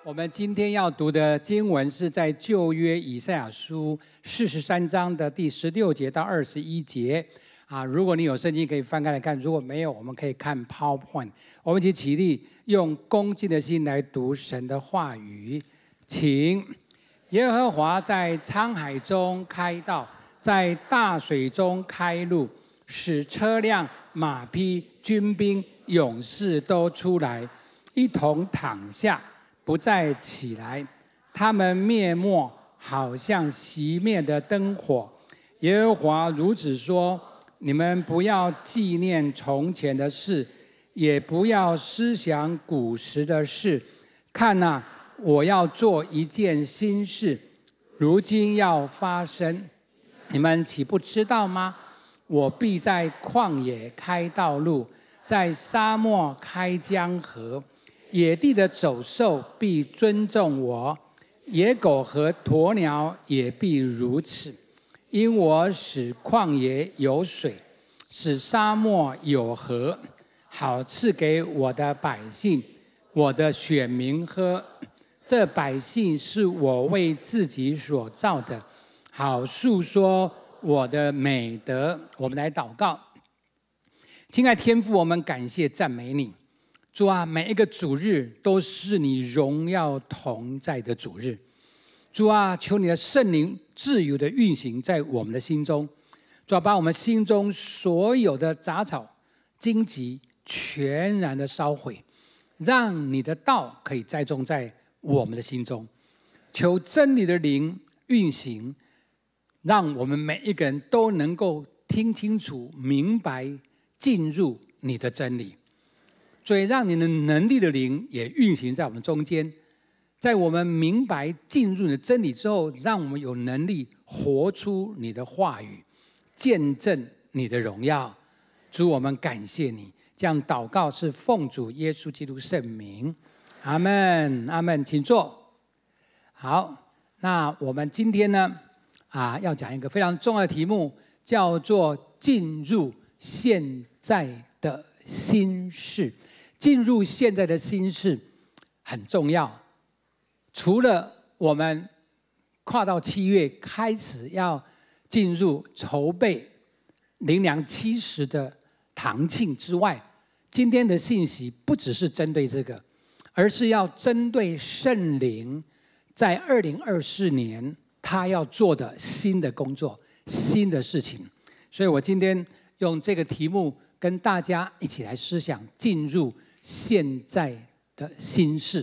我们今天要读的经文是在旧约以赛亚书43章的第16节到21节。如果你有圣经可以翻开来看，如果没有，我们可以看 PowerPoint。我们一起起立，用恭敬的心来读神的话语。请耶和华在沧海中开道，在大水中开路，使车辆、马匹、军兵、勇士都出来，一同躺下，不再起来。他们灭没，好像熄灭的灯火。耶和华如此说：你们不要纪念从前的事，也不要思想古时的事。看啊，我要做一件新事，如今要发生，你们岂不知道吗？我必在旷野开道路，在沙漠开江河。野地的走兽必尊重我，野狗和鸵鸟也必如此。因我使旷野有水，使沙漠有河，好赐给我的百姓，我的选民喝。这百姓是我为自己所造的，好述说我的美德。我们来祷告。亲爱天父，我们感谢赞美你。主啊，每一个主日都是你荣耀同在的主日。主啊，求你的圣灵自由的运行在我们的心中。主啊，把我们心中所有的杂草、荆棘全然的烧毁，让你的道可以栽种在我们的心中。求真理的灵运行，让我们每一个人都能够听清楚、明白、进入你的真理。所以让你的能力的灵也运行在我们中间，在我们明白进入你的真理之后，让我们有能力活出你的话语，见证你的荣耀。主，我们感谢你。这样祷告是奉主耶稣基督圣名，阿们，阿们。请坐。好，那我们今天呢，要讲一个非常重要的题目，叫做进入现在的新事。进入现在的新事很重要。除了我们跨到7月开始要进入筹备灵粮70的堂庆之外，今天的信息不只是针对这个，而是要针对圣灵在2024年他要做的新的工作、新的事情。所以我今天用这个题目跟大家一起来思想进入现在的新事。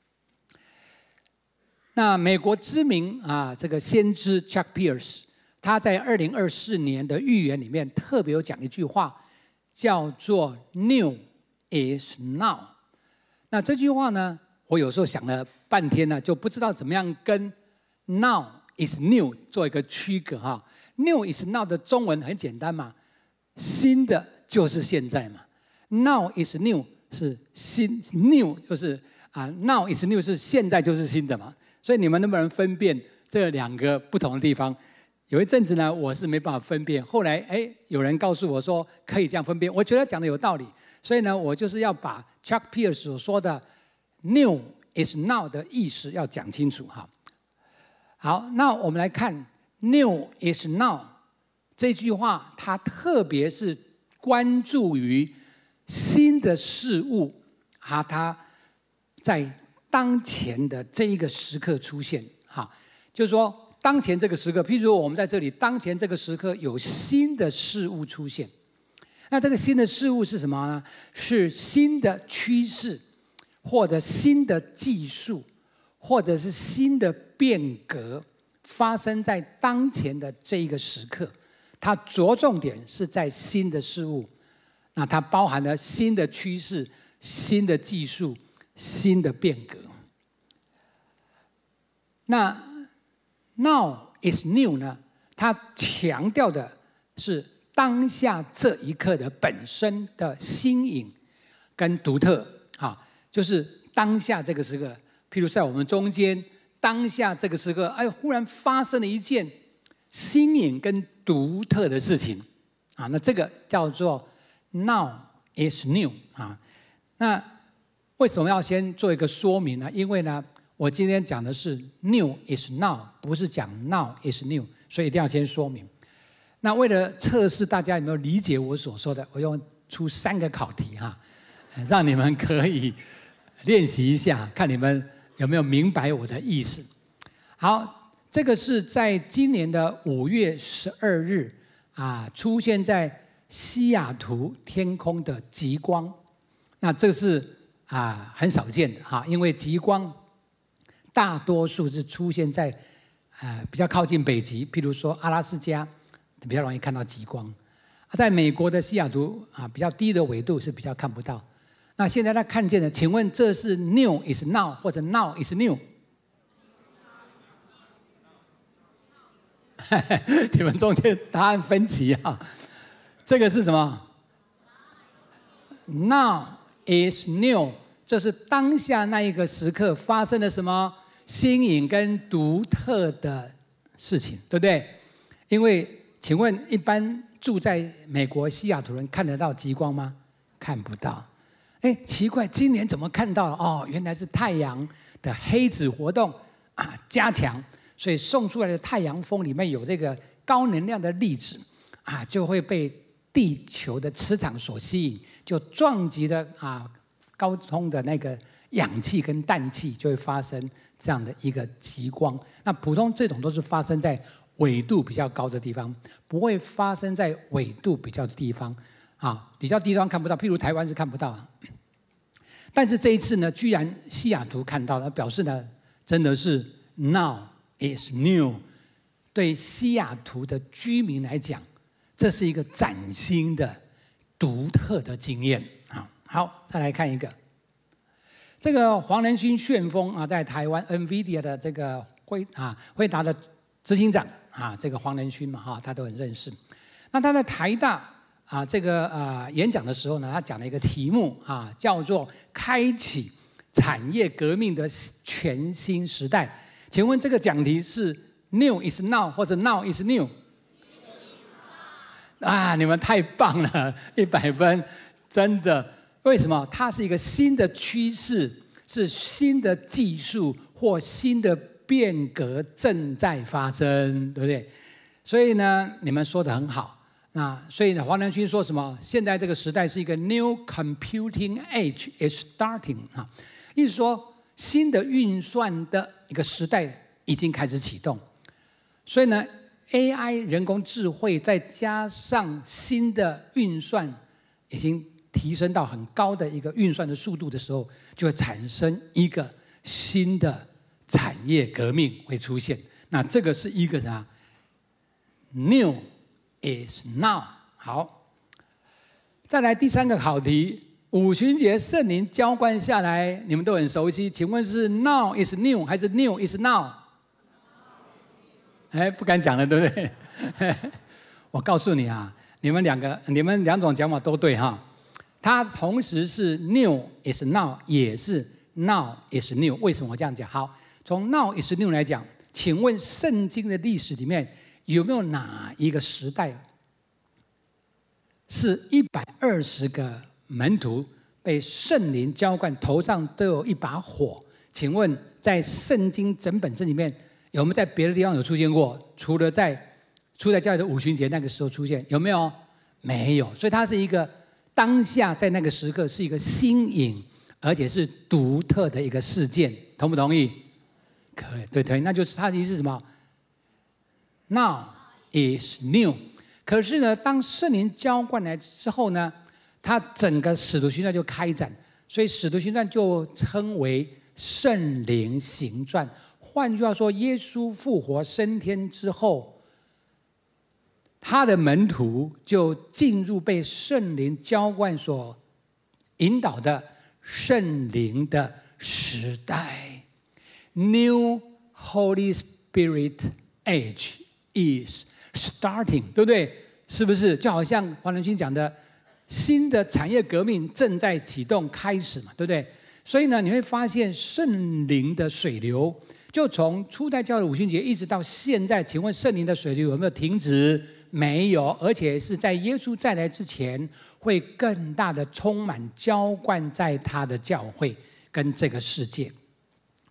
那美国知名这个先知 Chuck Pierce， 他在2024年的预言里面特别有讲一句话，叫做 New is now。 那这句话呢，我有时候想了半天呢，就不知道怎么样跟 Now is new 做一个区隔哈。New is now 的中文很简单嘛，新的就是现在嘛。Now is new 是新 ，new 就是now is new 是现在就是新的嘛。所以你们能不能分辨这两个不同的地方？有一阵子呢，我是没办法分辨。后来有人告诉我说可以这样分辨，我觉得讲的有道理。所以呢，我就是要把 Chuck Pierce 所说的 "New is now" 的意思要讲清楚哈。好，那我们来看 "New is now" 这句话，它特别是关注于新的事物它在当前的这一个时刻出现就是说当前这个时刻，譬如我们在这里，当前这个时刻有新的事物出现。那这个新的事物是什么呢？是新的趋势，或者新的技术，或者是新的变革，发生在当前的这一个时刻。它着重点是在新的事物，那它包含了新的趋势、新的技术、新的变革。那 Now is new 呢？它强调的是当下这一刻的本身的新颖跟独特就是当下这个时刻。譬如在我们中间，当下这个时刻，忽然发生了一件新颖跟独特的事情那这个叫做 Now is new 那为什么要先做一个说明呢？因为呢， 我今天讲的是 New is now， 不是讲 Now is new， 所以一定要先说明。那为了测试大家有没有理解我所说的，我用出3个考题哈，让你们可以练习一下，看你们有没有明白我的意思。好，这个是在今年的5月12日出现在西雅图天空的极光。那这是很少见的哈，因为极光大多数是出现在比较靠近北极，譬如说阿拉斯加比较容易看到极光。在美国的西雅图比较低的纬度是比较看不到。那现在他看见了，请问这是 New is now 或者 Now is new？ 你们中间答案分歧啊？这个是什么 ？Now is new， 这是当下那一个时刻发生了什么新颖跟独特的事情，对不对？因为请问一般住在美国西雅图人看得到极光吗？看不到。哎，奇怪，今年怎么看到了？哦，原来是太阳的黑子活动加强，所以送出来的太阳风里面有这个高能量的粒子就会被地球的磁场所吸引，就撞击的高通的那个氧气跟氮气，就会发生这样的一个极光。那普通这种都是发生在纬度比较高的地方，不会发生在纬度比较的地方比较低地方看不到，譬如台湾是看不到。但是这一次呢，居然西雅图看到了，表示呢，真的是 Now is new。对西雅图的居民来讲，这是一个崭新的、独特的经验好，再来看一个，这个黄仁勋旋风在台湾 NVIDIA 的这个辉达的执行长这个黄仁勋嘛他都很认识。那他在台大这个演讲的时候呢，他讲了一个题目叫做“开启产业革命的全新时代”。请问这个讲题是 New is now 或者 Now is new？ 你们太棒了，100分，真的。为什么？它是一个新的趋势，是新的技术或新的变革正在发生，对不对？所以呢，你们说得很好。所以呢，黄仁勋说什么？现在这个时代是一个 New Computing Age is starting 意思说新的运算的一个时代已经开始启动。所以呢 ，AI 人工智慧再加上新的运算，已经提升到很高的一个运算的速度的时候，就会产生一个新的产业革命会出现。那这个是一个啥 ？New is now。好，再来第3个考题，五旬节圣灵浇灌下来，你们都很熟悉。请问是 Now is new 还是 New is now？ 不敢讲了，对不对？我告诉你你们2种讲法都对它同时是 New is now， 也是 Now is new。为什么我这样讲？好，从 Now is new 来讲，请问圣经的历史里面有没有哪一个时代是120个门徒被圣灵浇灌，头上都有一把火？请问在圣经整本圣里面有没有在别的地方有出现过？除了在初代教会的五旬节那个时候出现，有没有？没有。所以它是一个当下在那个时刻是一个新颖而且是独特的一个事件，同不同意？可以，对，那就是它的意思是什么 ？Now is new。可是呢，当圣灵浇灌来之后呢，它整个使徒行传就开展，所以使徒行传就称为圣灵行传。换句话说，耶稣复活升天之后，他的门徒就进入被圣灵浇灌所引导的圣灵的时代。New Holy Spirit age is starting， 对不对？是不是？就好像黄仁勋讲的，新的产业革命正在启动开始嘛，对不对？所以呢，你会发现圣灵的水流，就从初代教会的五旬节一直到现在，请问圣灵的水流有没有停止？没有，而且是在耶稣再来之前，会更大的充满浇灌在他的教会跟这个世界。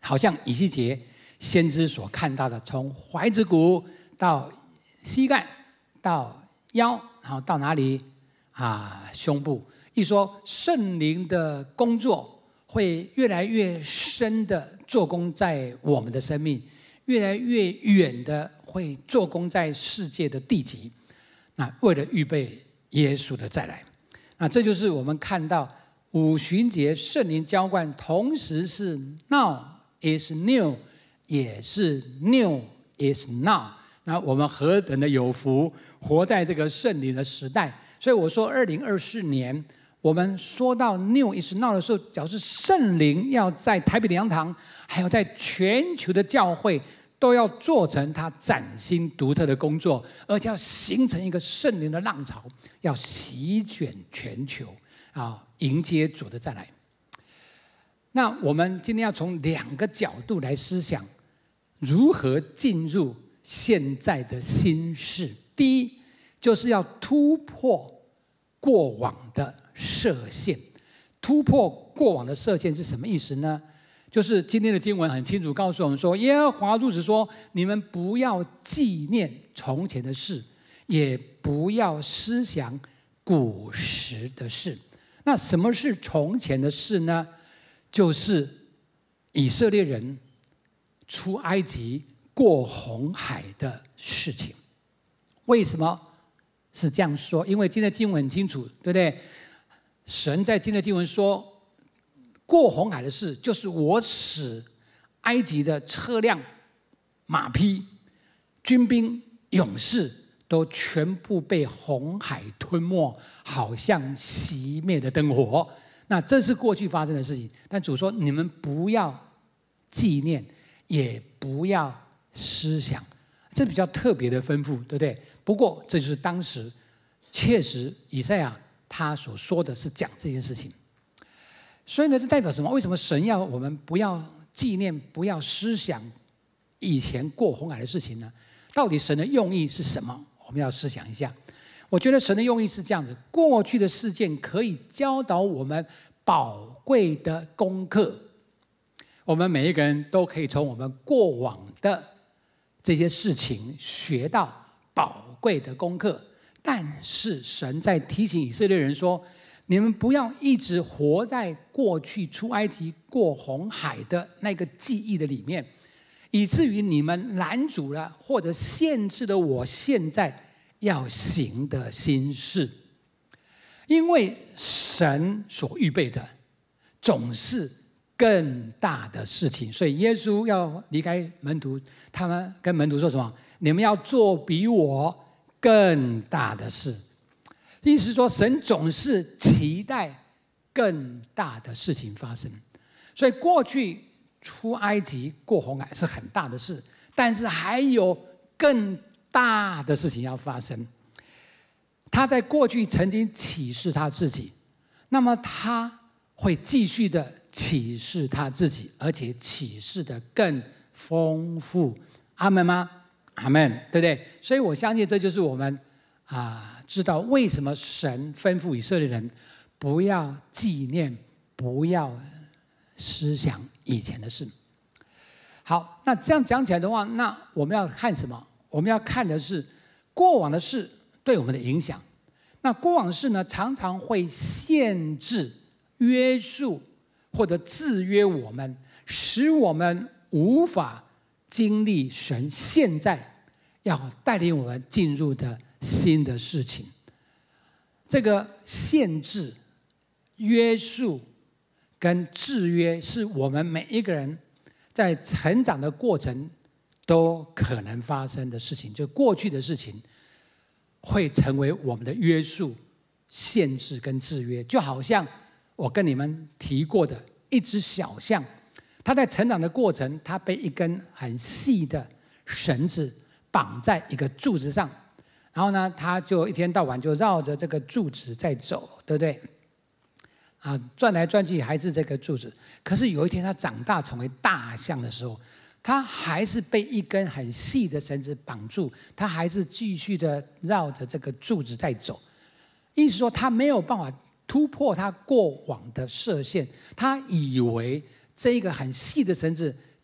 好像以西结先知所看到的，从踝子骨到膝盖到腰，然后到哪里胸部。一说圣灵的工作会越来越深的做工在我们的生命，越来越远的会做工在世界的地极。那为了预备耶稣的再来，那这就是我们看到五旬节圣灵浇灌，同时是 now is new， 也是 new is now。那我们何等的有福，活在这个圣灵的时代。所以我说2024年我们说到 new is now 的时候，表示圣灵要在台北灵堂，还有在全球的教会，都要做成他崭新独特的工作，而且要形成一个圣灵的浪潮，要席卷全球迎接主的再来。那我们今天要从2个角度来思想，如何进入现在的新世。第一，就是要突破过往的设限。突破过往的设限是什么意思呢？就是今天的经文很清楚告诉我们说，耶和华如此说：你们不要纪念从前的事，也不要思想古时的事。那什么是从前的事呢？就是以色列人出埃及过红海的事情。为什么是这样说？因为今天的经文很清楚，对不对？神在今天的经文说，过红海的事，就是我使埃及的车辆、马匹、军兵、勇士都全部被红海吞没，好像熄灭的灯火。那这是过去发生的事情，但主说你们不要纪念，也不要思想，这比较特别的吩咐，对不对？不过这就是当时确实以赛亚他所说的是讲这件事情。所以呢，这代表什么？为什么神要我们不要纪念、不要思想以前过红海的事情呢？到底神的用意是什么？我们要思想一下。我觉得神的用意是这样子：过去的事件可以教导我们宝贵的功课。我们每一个人都可以从我们过往的这些事情学到宝贵的功课。但是神在提醒以色列人说，你们不要一直活在过去出埃及过红海的那个记忆的里面，以至于你们拦阻了或者限制了我现在要行的新事。因为神所预备的总是更大的事情，所以耶稣要离开门徒，他们跟门徒说什么？你们要做比我更大的事。意思说，神总是期待更大的事情发生。所以过去出埃及过红海是很大的事，但是还有更大的事情要发生。他在过去曾经启示他自己，那么他会继续的启示他自己，而且启示的更丰富。阿们吗？阿们，对不对？所以我相信这就是我们知道为什么神吩咐以色列人不要纪念、不要思想以前的事。好，那这样讲起来的话，那我们要看什么？我们要看的是过往的事对我们的影响。那过往的事呢，常常会限制、约束或者制约我们，使我们无法经历神现在要带领我们进入的新的事情。这个限制、约束跟制约，是我们每一个人在成长的过程都可能发生的事情。就过去的事情会成为我们的约束、限制跟制约。就好像我跟你们提过的一只小象，它在成长的过程，它被一根很细的绳子绑在一个柱子上，然后呢，它就一天到晚就绕着这个柱子在走，对不对？转来转去还是这个柱子。可是有一天它长大成为大象的时候，它还是被一根很细的绳子绑住，它还是继续的绕着这个柱子在走。意思说，它没有办法突破它过往的设限。它以为这个很细的绳子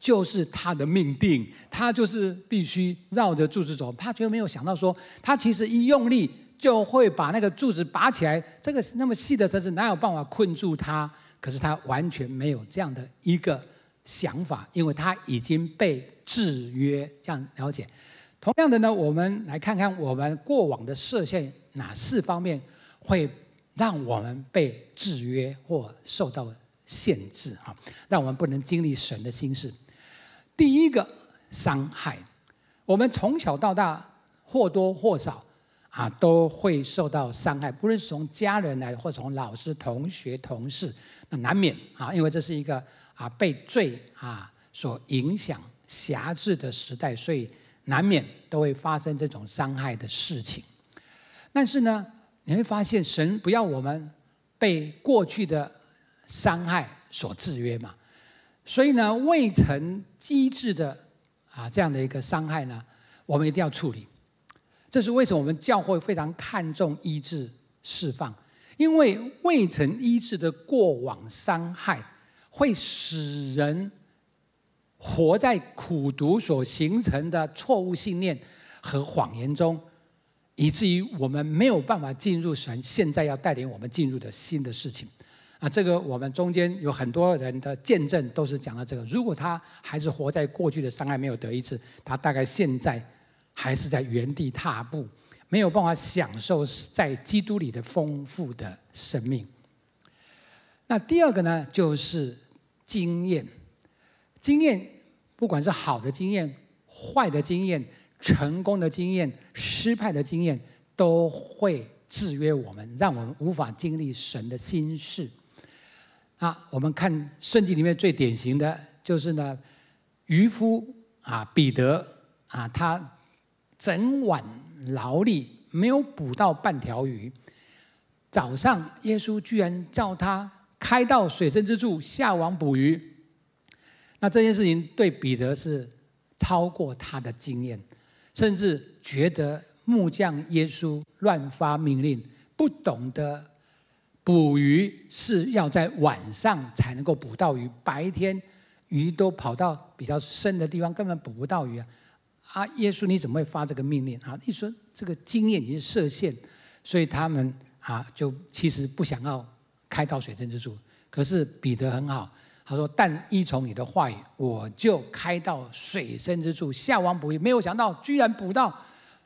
就是他的命定，他就是必须绕着柱子走。他绝没有想到说，他其实一用力就会把那个柱子拔起来，这个那么细的绳子哪有办法困住他？可是他完全没有这样的一个想法，因为他已经被制约。这样了解。同样的呢，我们来看看我们过往的设限哪4方面会让我们被制约或受到限制啊，让我们不能经历神的心事。第一个，伤害。我们从小到大或多或少啊都会受到伤害，不论是从家人来，或从老师、同学、同事，那难免啊，因为这是一个被罪所影响、辖制的时代，所以难免都会发生这种伤害的事情。但是呢，你会发现神不要我们被过去的伤害所制约嘛，所以呢，未成机制的这样的一个伤害呢，我们一定要处理。这是为什么我们教会非常看重医治释放，因为未成医治的过往伤害，会使人活在苦毒所形成的错误信念和谎言中，以至于我们没有办法进入神现在要带领我们进入的新的事情。这个我们中间有很多人的见证都是讲到这个。如果他还是活在过去的伤害没有得医治，他大概现在还是在原地踏步，没有办法享受在基督里的丰富的生命。那第二个呢，就是经验。经验，不管是好的经验、坏的经验、成功的经验、失败的经验，都会制约我们，让我们无法经历神的心事。我们看圣经里面最典型的就是呢，渔夫彼得他整晚劳力没有捕到半条鱼，早上耶稣居然叫他开到水深之处下网捕鱼。那这件事情对彼得是超过他的经验，甚至觉得木匠耶稣乱发命令，不懂得捕鱼是要在晚上才能够捕到鱼，白天鱼都跑到比较深的地方，根本捕不到鱼耶稣你怎么会发这个命令一说这个经验已经设限，所以他们就其实不想要开到水深之处。可是彼得很好，他说：“但依从你的话语，我就开到水深之处下网捕鱼。”没有想到居然捕到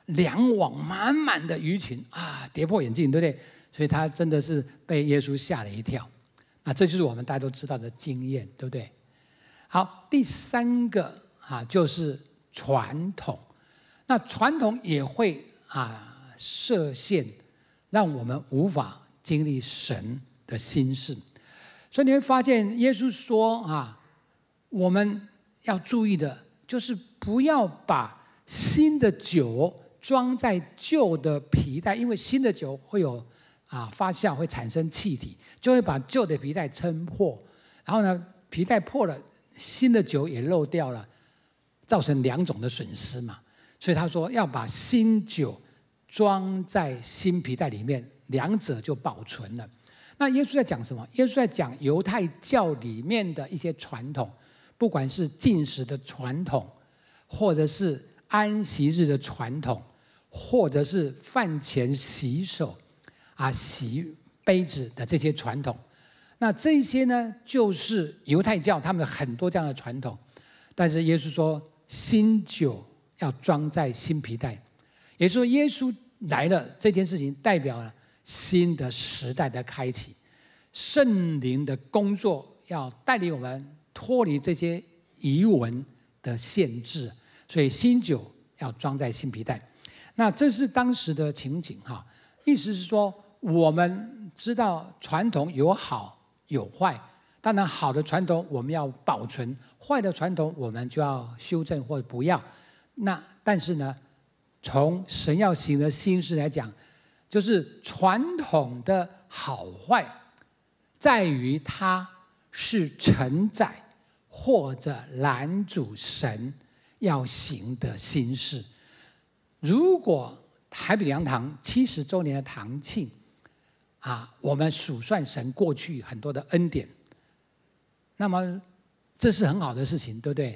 2网满满的鱼群跌破眼镜，对不对？所以他真的是被耶稣吓了一跳。那这就是我们大家都知道的经验，对不对？好，第3个就是传统。那传统也会设限，让我们无法经历神的心事。所以你会发现，耶稣说我们要注意的就是不要把新的酒装在旧的皮带，因为新的酒会有发酵，会产生气体，就会把旧的皮带撑破。然后呢，皮带破了，新的酒也漏掉了，造成2种的损失嘛。所以他说要把新酒装在新皮带里面，2者就保存了。那耶稣在讲什么？耶稣在讲犹太教里面的一些传统，不管是禁食的传统，或者是安息日的传统，或者是饭前洗手洗杯子的这些传统。那这些呢，就是犹太教他们很多这样的传统。但是耶稣说，新酒要装在新皮带，也就是说耶稣来了这件事情代表了新的时代的开启，圣灵的工作要带领我们脱离这些遗文的限制，所以新酒要装在新皮带。那这是当时的情景意思是说，我们知道传统有好有坏，当然好的传统我们要保存，坏的传统我们就要修正或者不要。但是呢，从神要行的心事来讲，就是传统的好坏在于它是承载或者拦阻神要行的心事。如果海比良堂70周年的堂庆我们数算神过去很多的恩典，那么这是很好的事情，对不对？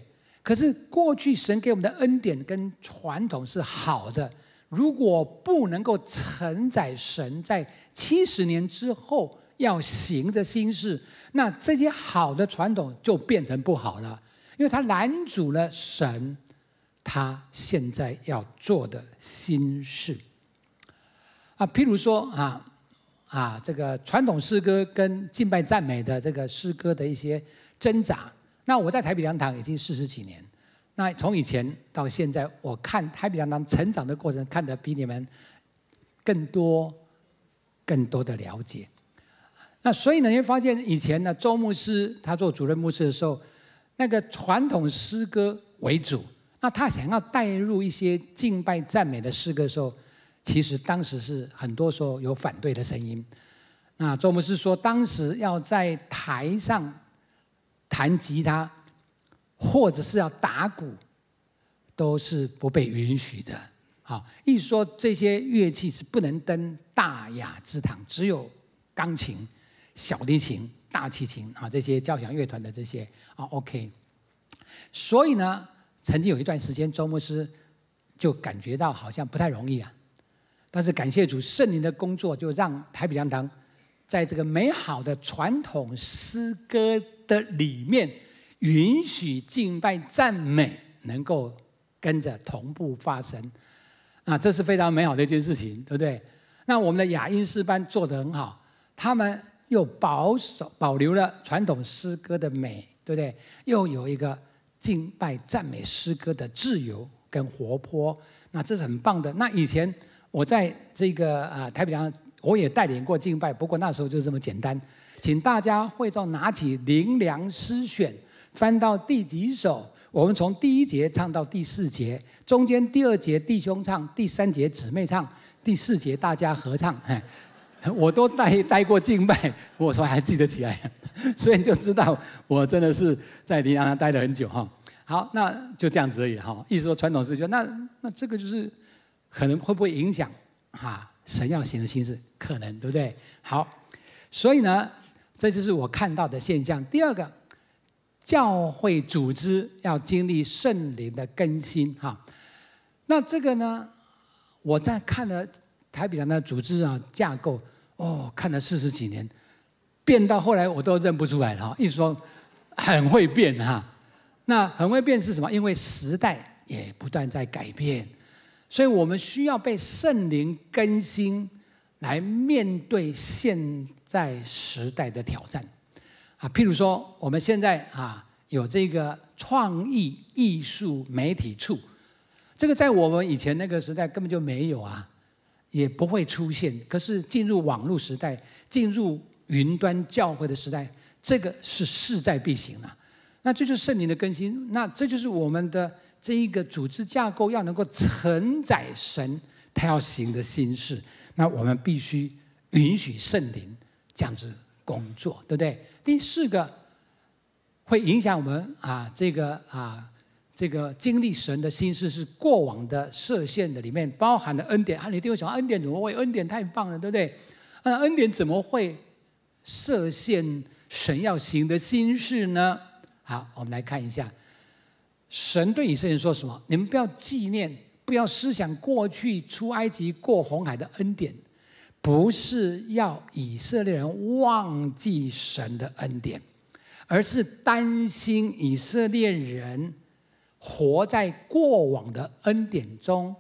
可是过去神给我们的恩典跟传统是好的，如果不能够承载神在70年之后要行的心事，那这些好的传统就变成不好了，因为它拦阻了神他现在要做的心事。譬如说这个传统诗歌跟敬拜赞美的这个诗歌的一些挣扎。那我在台北良堂已经40几年，那从以前到现在，我看台北良堂成长的过程，看得比你们更多的了解。那所以呢，你会发现以前呢，周牧师他做主任牧师的时候，那个传统诗歌为主，那他想要带入一些敬拜赞美的诗歌的时候，其实当时是很多时候有反对的声音。那周牧师说，当时要在台上弹吉他，或者是要打鼓，都是不被允许的。意思说这些乐器是不能登大雅之堂，只有钢琴、小提琴、大提琴这些交响乐团的这些OK。所以呢，曾经有一段时间，周牧师就感觉到好像不太容易啊。但是感谢主，圣灵的工作就让台北良堂在这个美好的传统诗歌的里面，允许敬拜赞美能够跟着同步发生。这是非常美好的一件事情，对不对？那我们的雅音诗班做得很好，他们又保留了传统诗歌的美，对不对？又有一个敬拜赞美诗歌的自由跟活泼，那这是很棒的。那以前我在这个台北良堂，我也带领过敬拜，不过那时候就这么简单，请大家会众拿起灵粮诗选，翻到第几首，我们从第1节唱到第4节，中间第2节弟兄唱，第3节姊妹唱，第4节大家合唱。我都带过敬拜，我说还记得起来，所以你就知道我真的是在灵粮堂待了很久哈。好，那就这样子而已哈。意思说传统诗歌，那这个就是可能会不会影响神要行的心事？可能，对不对？好，所以呢，这就是我看到的现象。第二个，教会组织要经历圣灵的更新那这个呢，我在看了台北良堂的组织架构，看了40几年，变到后来我都认不出来了意思说很会变那很会变是什么？因为时代也不断在改变，所以我们需要被圣灵更新，来面对现在时代的挑战譬如说我们现在有这个创意艺术媒体处，这个在我们以前那个时代根本就没有也不会出现。可是进入网络时代，进入云端教会的时代，这个是势在必行那这就是圣灵的更新，那这就是我们的这一个组织架构要能够承载神他要行的心事，那我们必须允许圣灵这样子工作，对不对？第4个会影响我们这个经历神的心事，是过往的设限的里面包含的恩典你一定会想恩典怎么会？恩典太棒了，对不对？恩典怎么会设限神要行的心事呢？好，我们来看一下，神对以色列人说什么？你们不要纪念，不要思想过去出埃及过红海的恩典，不是要以色列人忘记神的恩典，而是担心以色列人活在过往的恩典中，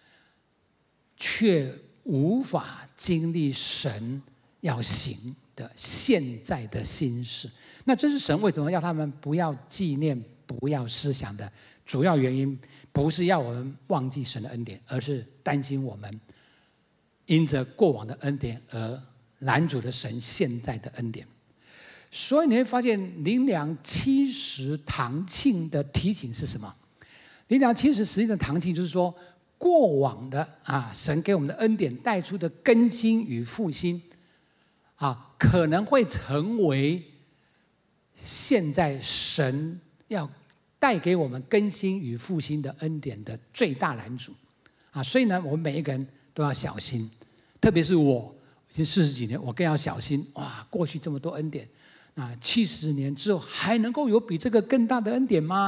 却无法经历神要行的现在的心事。那这是神为什么要他们不要纪念、不要思想的主要原因，不是要我们忘记神的恩典，而是担心我们因着过往的恩典而拦阻了神现在的恩典。所以你会发现灵粮70堂庆的提醒是什么？灵粮70实际的堂庆就是说，过往的神给我们的恩典带出的更新与复兴可能会成为现在神要带给我们更新与复兴的恩典的最大拦阻所以呢，我们每一个人都要小心，特别是我已经40几年，我更要小心。过去这么多恩典，70年之后还能够有比这个更大的恩典吗？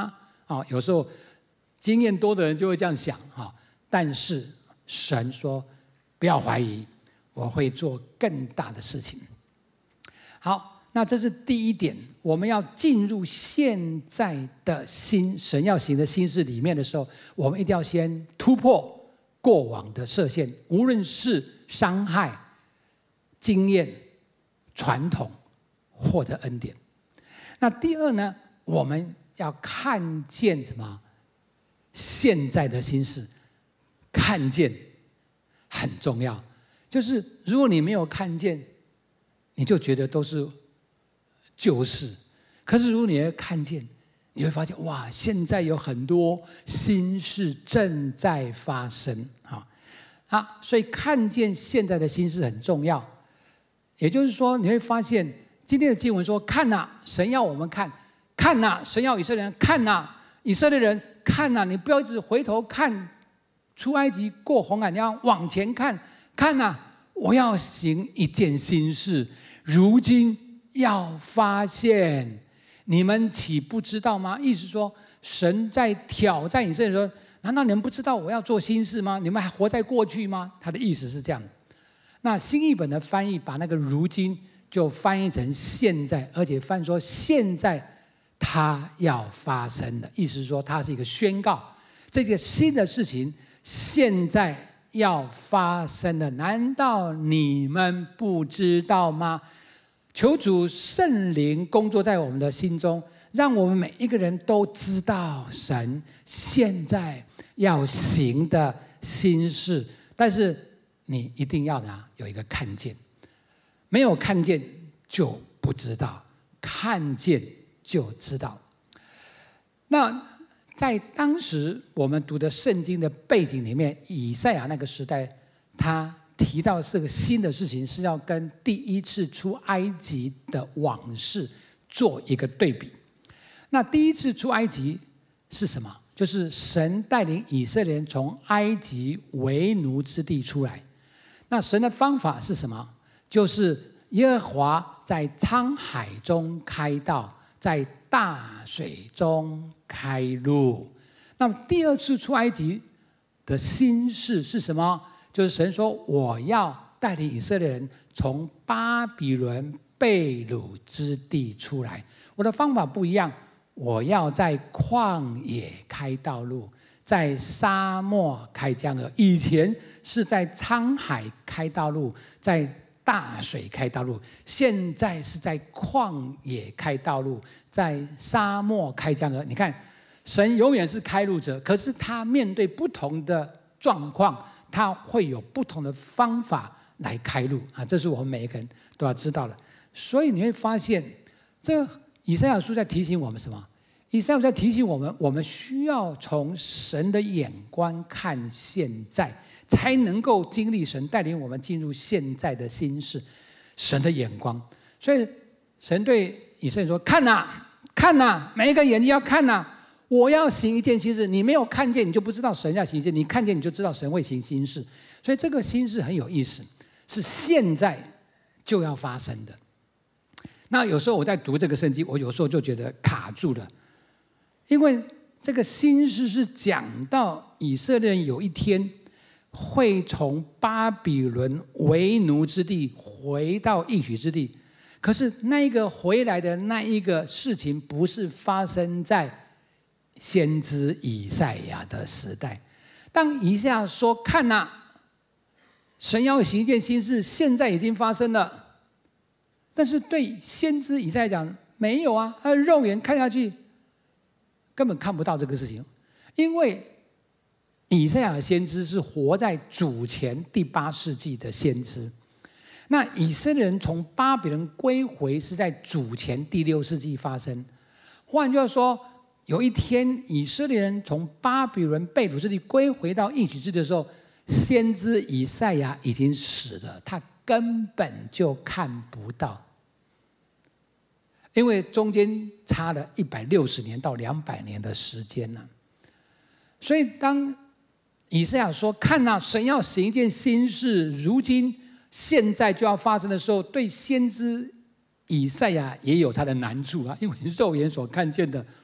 啊，有时候经验多的人就会这样想哈。但是神说，不要怀疑，我会做更大的事情。好，那这是第一点，我们要进入现在的神要行的心事里面的时候，我们一定要先突破过往的设限，无论是伤害、经验、传统或者恩典。那第二呢，我们要看见什么？现在的心事，看见很重要。就是如果你没有看见，你就觉得都是旧事。可是如果你要看见，你会发现哇，现在有很多新事正在发生啊！所以看见现在的心事很重要。也就是说，你会发现今天的经文说：“看呐，神要我们看；看呐，神要以色列人看呐，以色列人看呐！你不要一直回头看出埃及过红海，你要往前看。看呐，我要行一件新事，如今要发现。你们岂不知道吗？”意思说，神在挑战以色列人说：“难道你们不知道我要做新事吗？你们还活在过去吗？”他的意思是这样。那新译本的翻译把那个“如今”就翻译成“现在”，而且翻说现在它要发生的，意思是说它是一个宣告，这个新的事情现在要发生的，难道你们不知道吗？求主圣灵工作在我们的心中，让我们每一个人都知道神现在要行的新事。但是你一定要有一个看见，没有看见就不知道，看见就知道。那在当时我们读的圣经的背景里面，以赛亚那个时代，他提到这个新的事情是要跟第一次出埃及的往事做一个对比。那第一次出埃及是什么？就是神带领以色列人从埃及为奴之地出来。那神的方法是什么？就是耶和华在沧海中开道，在大水中开路。那么第二次出埃及的新事是什么？就是神说，我要带领以色列人从巴比伦被掳之地出来。我的方法不一样，我要在旷野开道路，在沙漠开江河。以前是在沧海开道路，在大水开道路，现在是在旷野开道路，在沙漠开江河。你看，神永远是开路者，可是他面对不同的状况，他会有不同的方法来开路啊！这是我们每一个人都要知道的。所以你会发现，这以赛亚书在提醒我们什么？以赛亚在提醒我们，我们需要从神的眼光看现在，才能够经历神带领我们进入现在的新事。神的眼光，所以神对以色列说：“看呐，看呐，每一个眼睛要看呐！我要行一件新事。你没有看见，你就不知道神要行一件；你看见，你就知道神会行新事。所以这个新事很有意思，是现在就要发生的。那有时候我在读这个圣经，我有时候就觉得卡住了。”因为这个新事是讲到以色列人有一天会从巴比伦为奴之地回到应许之地，可是那一个回来的那一个事情不是发生在先知以赛亚的时代。当以赛亚说：“看呐，神要行一件新事，现在已经发生了。”但是对先知以赛亚讲，没有啊，他的肉眼看下去根本看不到这个事情，因为以赛亚先知是活在主前第8世纪的先知，那以色列人从巴比伦归回是在主前第6世纪发生。换句话说，有一天以色列人从巴比伦被掳之地归回到应许之地的时候，先知以赛亚已经死了，他根本就看不到。因为中间差了160年到200年的时间呢，所以当以赛亚说：“看呐，神要行一件新事，如今现在就要发生的时候，对先知以赛亚也有他的难处啊，因为肉眼所看见的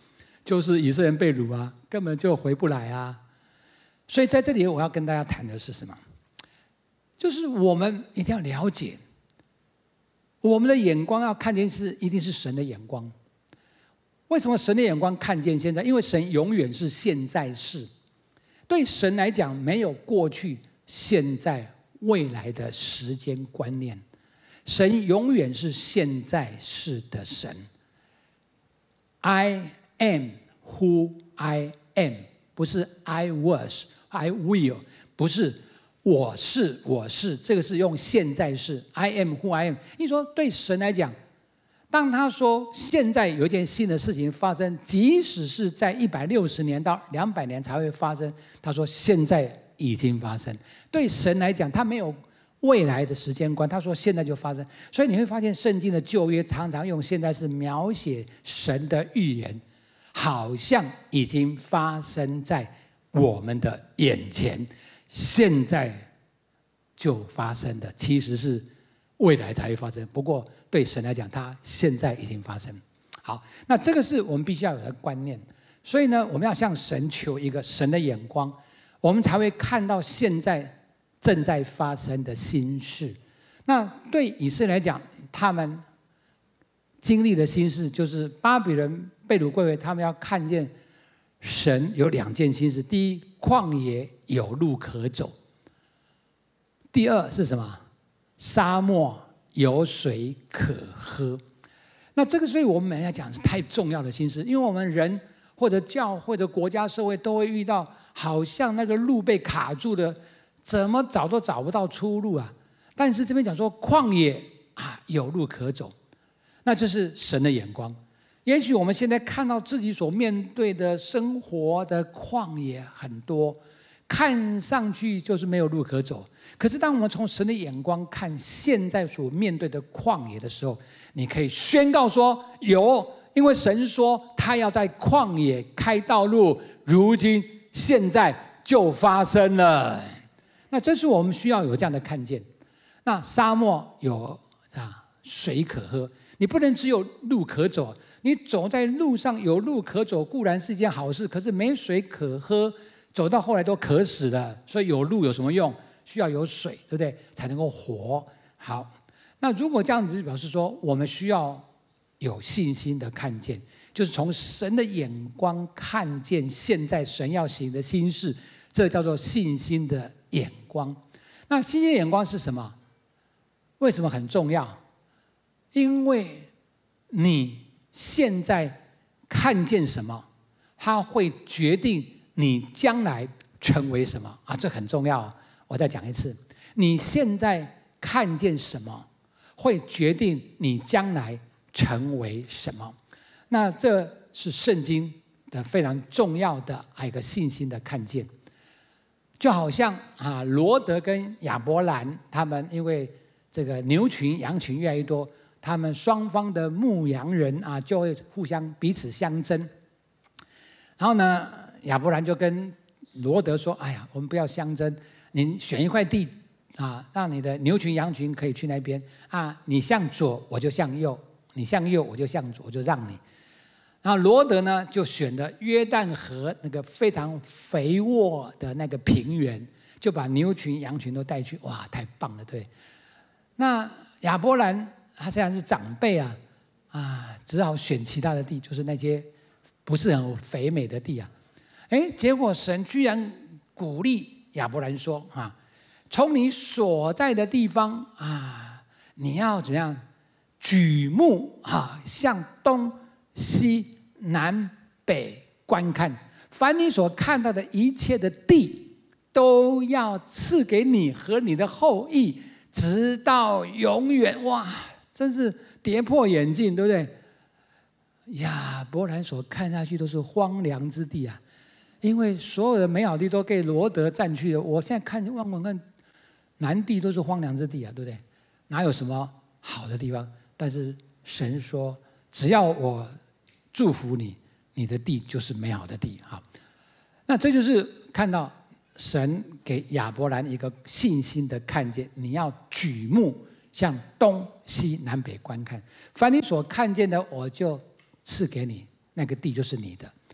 就是以色列人被掳啊，根本就回不来啊。所以在这里我要跟大家谈的是什么？就是我们一定要了解，我们的眼光要看见是一定是神的眼光。为什么神的眼光看见现在？因为神永远是现在式，对神来讲没有过去、现在、未来的时间观念，神永远是现在式的神。I am who I am， 不是 I was、I will， 不是我是，这个是用现在式 I am who I am。你说对神来讲，当他说现在有一件新的事情发生，即使是在160年到200年才会发生，他说现在已经发生。对神来讲，他没有未来的时间观，他说现在就发生。所以你会发现圣经的旧约常常用现在是描写神的预言，好像已经发生在我们的眼前，现在就发生的，其实是未来才会发生。不过对神来讲，它现在已经发生。好，那这个是我们必须要有的观念。所以呢，我们要向神求一个神的眼光，我们才会看到现在正在发生的新事。那对以色列来讲，他们经历的新事就是巴比伦被掳归回，他们要看见神有2件新事：第一，旷野有路可走；第二是什么？沙漠有水可喝。那这个对我们来讲是太重要的新事，因为我们人或者教会的国家社会都会遇到，好像那个路被卡住的，怎么找都找不到出路啊。但是这边讲说旷野啊有路可走，那这是神的眼光。也许我们现在看到自己所面对的生活的旷野很多，看上去就是没有路可走。可是当我们从神的眼光看现在所面对的旷野的时候，你可以宣告说有，因为神说他要在旷野开道路，如今现在就发生了。那这是我们需要有这样的看见。那沙漠有水可喝，你不能只有路可走。你走在路上有路可走固然是一件好事，可是没水可喝，走到后来都渴死了。所以有路有什么用？需要有水，对不对？才能够活。好，那如果这样子表示说，我们需要有信心的看见，就是从神的眼光看见现在神要行的新事，这叫做信心的眼光。那信心的眼光是什么？为什么很重要？因为你现在看见什么，它会决定你将来成为什么啊！这很重要。我再讲一次，你现在看见什么，会决定你将来成为什么。那这是圣经的非常重要的一个信心的看见。就好像罗德跟亚伯兰他们因为这个牛群羊群越来越多，他们双方的牧羊人就会互相彼此相争。然后呢，亚伯兰就跟罗德说：“哎呀，我们不要相争，你选一块地让你的牛群羊群可以去那边你向左我就向右，你向右我就向左，我就让你。”然后罗德呢就选了约旦河那个非常肥沃的那个平原，就把牛群羊群都带去。哇，太棒了，对。那亚伯兰他虽然是长辈只好选其他的地，就是那些不是很肥美的地结果神居然鼓励亚伯兰说从你所在的地方你要怎样举目向东西南北观看，凡你所看到的一切的地，都要赐给你和你的后裔，直到永远。哇，真是跌破眼镜，对不对？亚伯兰所看下去都是荒凉之地因为所有的美好地都给罗德占去了。我现在看南地都是荒凉之地对不对？哪有什么好的地方？但是神说，只要我祝福你，你的地就是美好的地。好，那这就是看到神给亚伯兰一个信心的看见，你要举目向东西南北观看，凡你所看见的，我就赐给你，那个地就是你的。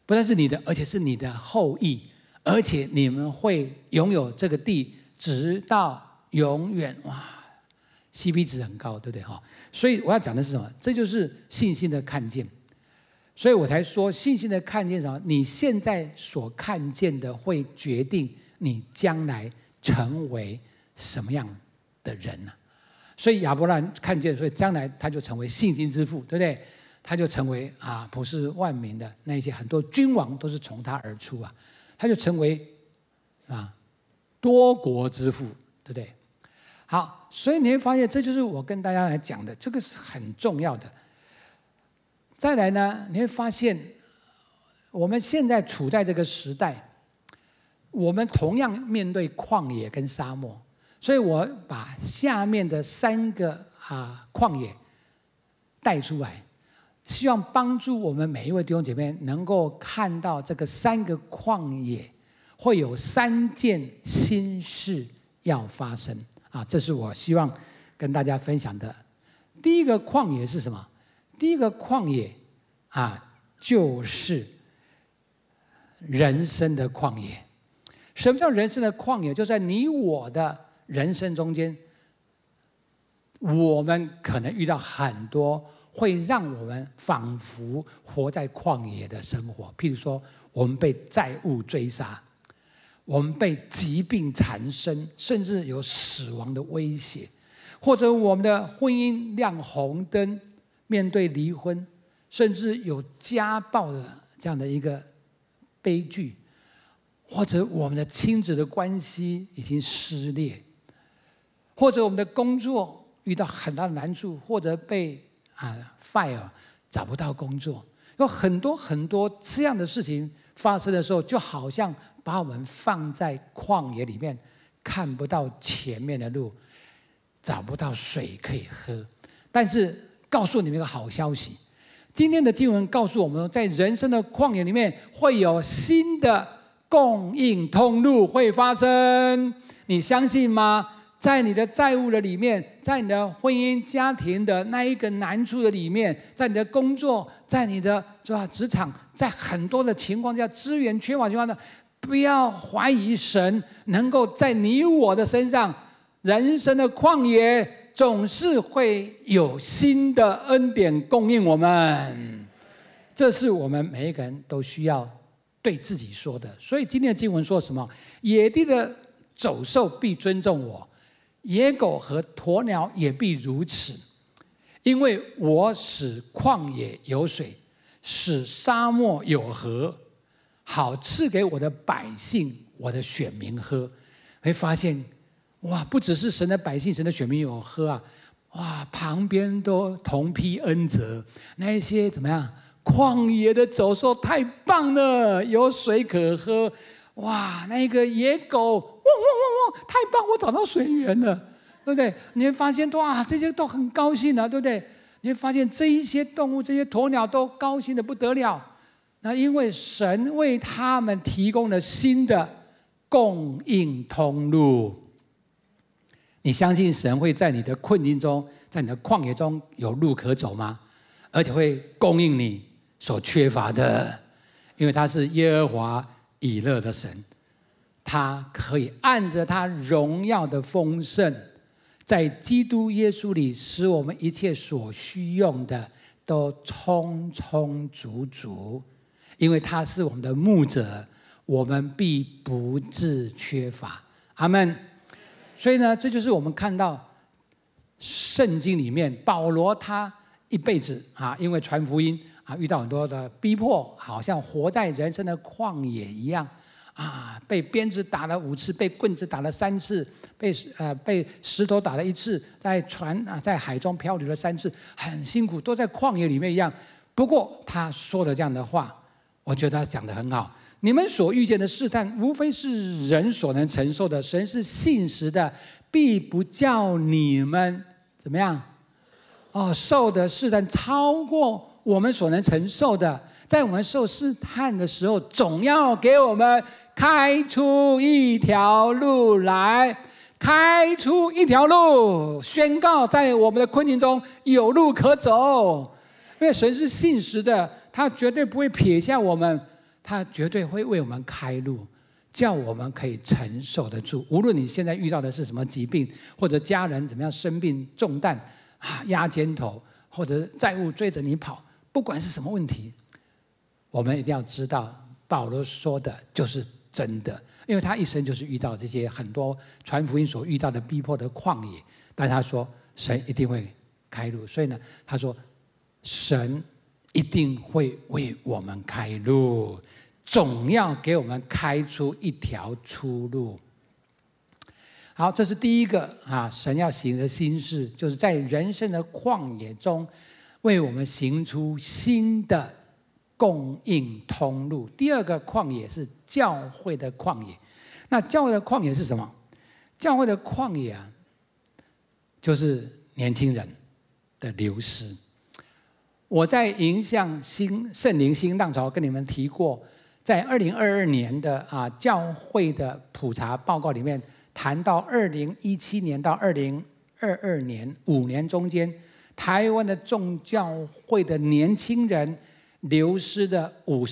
不但是你的，而且是你的后裔，而且你们会拥有这个地，直到永远。哇 ，CP 值很高，对不对哈？所以我要讲的是什么？这就是信心的看见。所以我才说，信心的看见什么？你现在所看见的，会决定你将来成为什么样的人呢？所以亚伯兰看见，所以将来他就成为信心之父，对不对？他就成为普世万民的那些很多君王都是从他而出啊，他就成为多国之父，对不对？好，所以你会发现，这就是我跟大家来讲的，这个是很重要的。再来呢，你会发现，我们现在处在这个时代，我们同样面对旷野跟沙漠，所以我把下面的3个旷野带出来，希望帮助我们每一位弟兄姐妹能够看到这个3个旷野会有3件新事要发生这是我希望跟大家分享的。第一个旷野是什么？第一个旷野就是人生的旷野。什么叫人生的旷野？就在你我的人生中间，我们可能遇到很多会让我们仿佛活在旷野的生活。譬如说，我们被债务追杀，我们被疾病缠身，甚至有死亡的威胁，或者我们的婚姻亮红灯，面对离婚，甚至有家暴的这样的一个悲剧，或者我们的亲子的关系已经撕裂，或者我们的工作遇到很大的难处，或者被fire 找不到工作，有很多很多这样的事情发生的时候，就好像把我们放在旷野里面，看不到前面的路，找不到水可以喝。但是告诉你们一个好消息，今天的经文告诉我们，在人生的旷野里面会有新的供应通路会发生，你相信吗？在你的债务的里面，在你的婚姻家庭的那一个难处的里面，在你的工作，在你的职场，在很多的情况下资源缺乏情况下，不要怀疑神能够在你我的身上，人生的旷野总是会有新的恩典供应我们。这是我们每一个人都需要对自己说的。所以今天的经文说什么？野地的走兽必尊重我，野狗和鸵鸟也必如此，因为我使旷野有水，使沙漠有河，好赐给我的百姓，我的选民喝。会发现，哇，不只是神的百姓、神的选民有喝哇，旁边都同披恩泽，那一些怎么样？旷野的走兽太棒了，有水可喝。哇，那个野狗汪汪汪汪，太棒！我找到水源了，对不对？你会发现，哇，这些都很高兴对不对？你会发现这一些动物，这些鸵鸟都高兴得不得了。那因为神为他们提供了新的供应通路。你相信神会在你的困境中，在你的旷野中有路可走吗？而且会供应你所缺乏的，因为他是耶和华以勒的神，他可以按着他荣耀的丰盛，在基督耶稣里使我们一切所需用的都充充足足，因为他是我们的牧者，我们必不致缺乏。阿们。所以呢，这就是我们看到圣经里面保罗他一辈子因为传福音遇到很多的逼迫，好像活在人生的旷野一样被鞭子打了5次，被棍子打了3次，被石头打了1次，在海中漂流了3次，很辛苦，都在旷野里面一样。不过他说了这样的话，我觉得他讲得很好。你们所遇见的试探，无非是人所能承受的。神是信实的，必不叫你们怎么样？受的试探超过我们所能承受的。在我们受试探的时候，总要给我们开出一条路来，开出一条路，宣告在我们的困境中有路可走。因为神是信实的，他绝对不会撇下我们。 他绝对会为我们开路，叫我们可以承受得住。无论你现在遇到的是什么疾病，或者家人怎么样生病重担压肩头，或者债务追着你跑，不管是什么问题，我们一定要知道，保罗说的就是真的，因为他一生就是遇到这些很多传福音所遇到的逼迫的旷野，但他说神一定会开路，所以呢，他说神一定会为我们开路，总要给我们开出一条出路。好，这是第一个神要行的心事，就是在人生的旷野中，为我们行出新的供应通路。第二个旷野是教会的旷野。那教会的旷野是什么？教会的旷野就是年轻人的流失。我在迎向圣灵新浪潮跟你们提过，在2022年的教会的普查报告里面，谈到2017年到2022年5年中间，台湾的众教会的年轻人流失的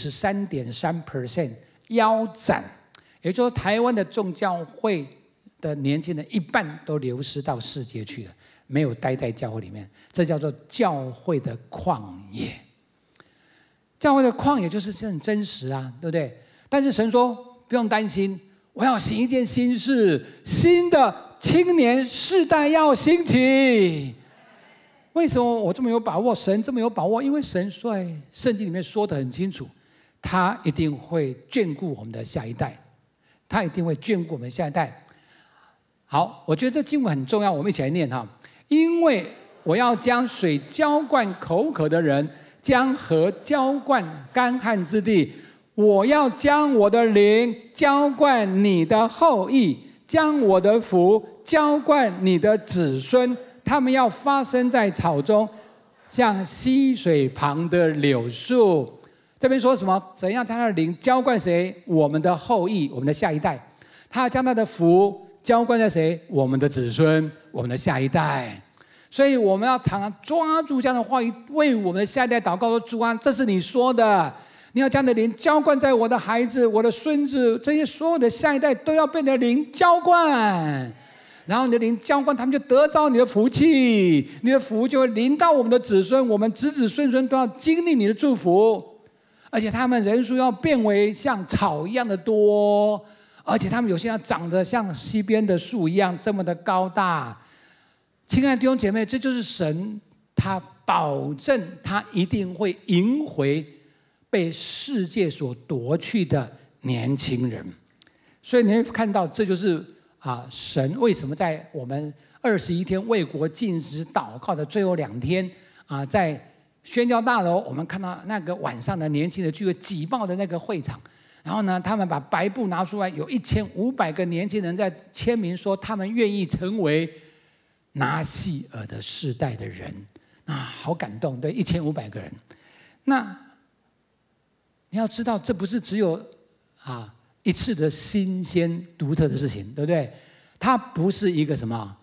53.3%，腰斩。也就是说，台湾的众教会的年轻人一半都流失到世界去了，没有待在教会里面，这叫做教会的旷野。教会的旷野就是很真实对不对？但是神说不用担心，我要行一件新事，新的青年世代要兴起。为什么我这么有把握？神这么有把握，因为神在圣经里面说得很清楚，他一定会眷顾我们的下一代，他一定会眷顾我们下一代。好，我觉得这经文很重要，我们一起来念因为我要将水浇灌口渴的人，将河浇灌干旱之地。我要将我的灵浇灌你的后裔，将我的福浇灌你的子孙。他们要发生在草中，像溪水旁的柳树。这边说什么？怎样将他的灵浇灌谁？我们的后裔，我们的下一代。他要将他的福浇灌在谁？我们的子孙，我们的下一代。所以我们要常常抓住这样的话语，为我们的下一代祷告说：主啊，这是你说的，你要将你的灵浇灌在我的孩子、我的孙子，这些所有的下一代都要被你的灵浇灌。然后你的灵浇灌，他们就得到你的福气，你的福就会临到我们的子孙，我们子子孙孙都要经历你的祝福，而且他们人数要变为像草一样的多，而且他们有些要长得像溪边的树一样这么的高大。亲爱的弟兄姐妹，这就是神他保证他一定会赢回被世界所夺去的年轻人。所以你会看到，这就是神为什么在我们21天为国禁食祷告的最后2天在宣教大楼，我们看到那个晚上的年轻的聚会挤爆的那个会场，然后呢，他们把白布拿出来，有1500个年轻人在签名说他们愿意成为拿细耳的世代的人好感动，对，1500个人。那你要知道，这不是只有一次的新鲜独特的事情，对不对？它不是一个什么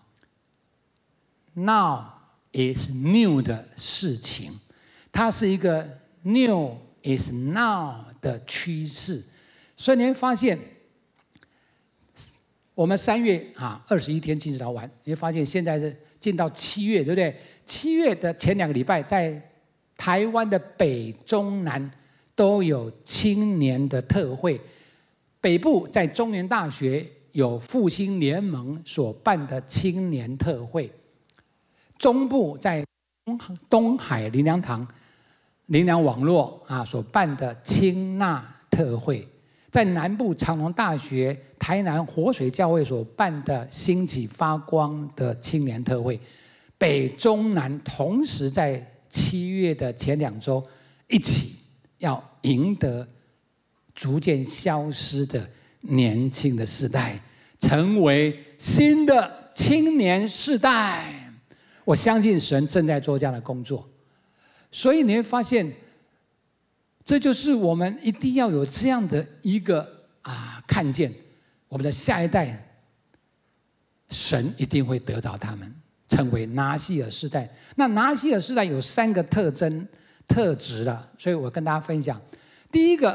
now is new 的事情，它是一个 new is now 的趋势。所以你会发现，我们3月21天禁食祷完，你会发现现在是进到7月，对不对？7月的前2个礼拜，在台湾的北中南都有青年的特会。北部在中原大学有复兴联盟所办的青年特会，中部在东海灵粮堂、灵粮网络所办的青纳特会，在南部长荣大学、台南活水教会所办的兴起发光的青年特会，北中南同时在7月的前2周一起要赢得逐渐消失的年轻的世代，成为新的青年世代。我相信神正在做这样的工作，所以你会发现，这就是我们一定要有这样的一个看见，我们的下一代，神一定会得到他们，成为拿细耳世代。那拿细耳世代有3个特质了，所以我跟大家分享。第一个，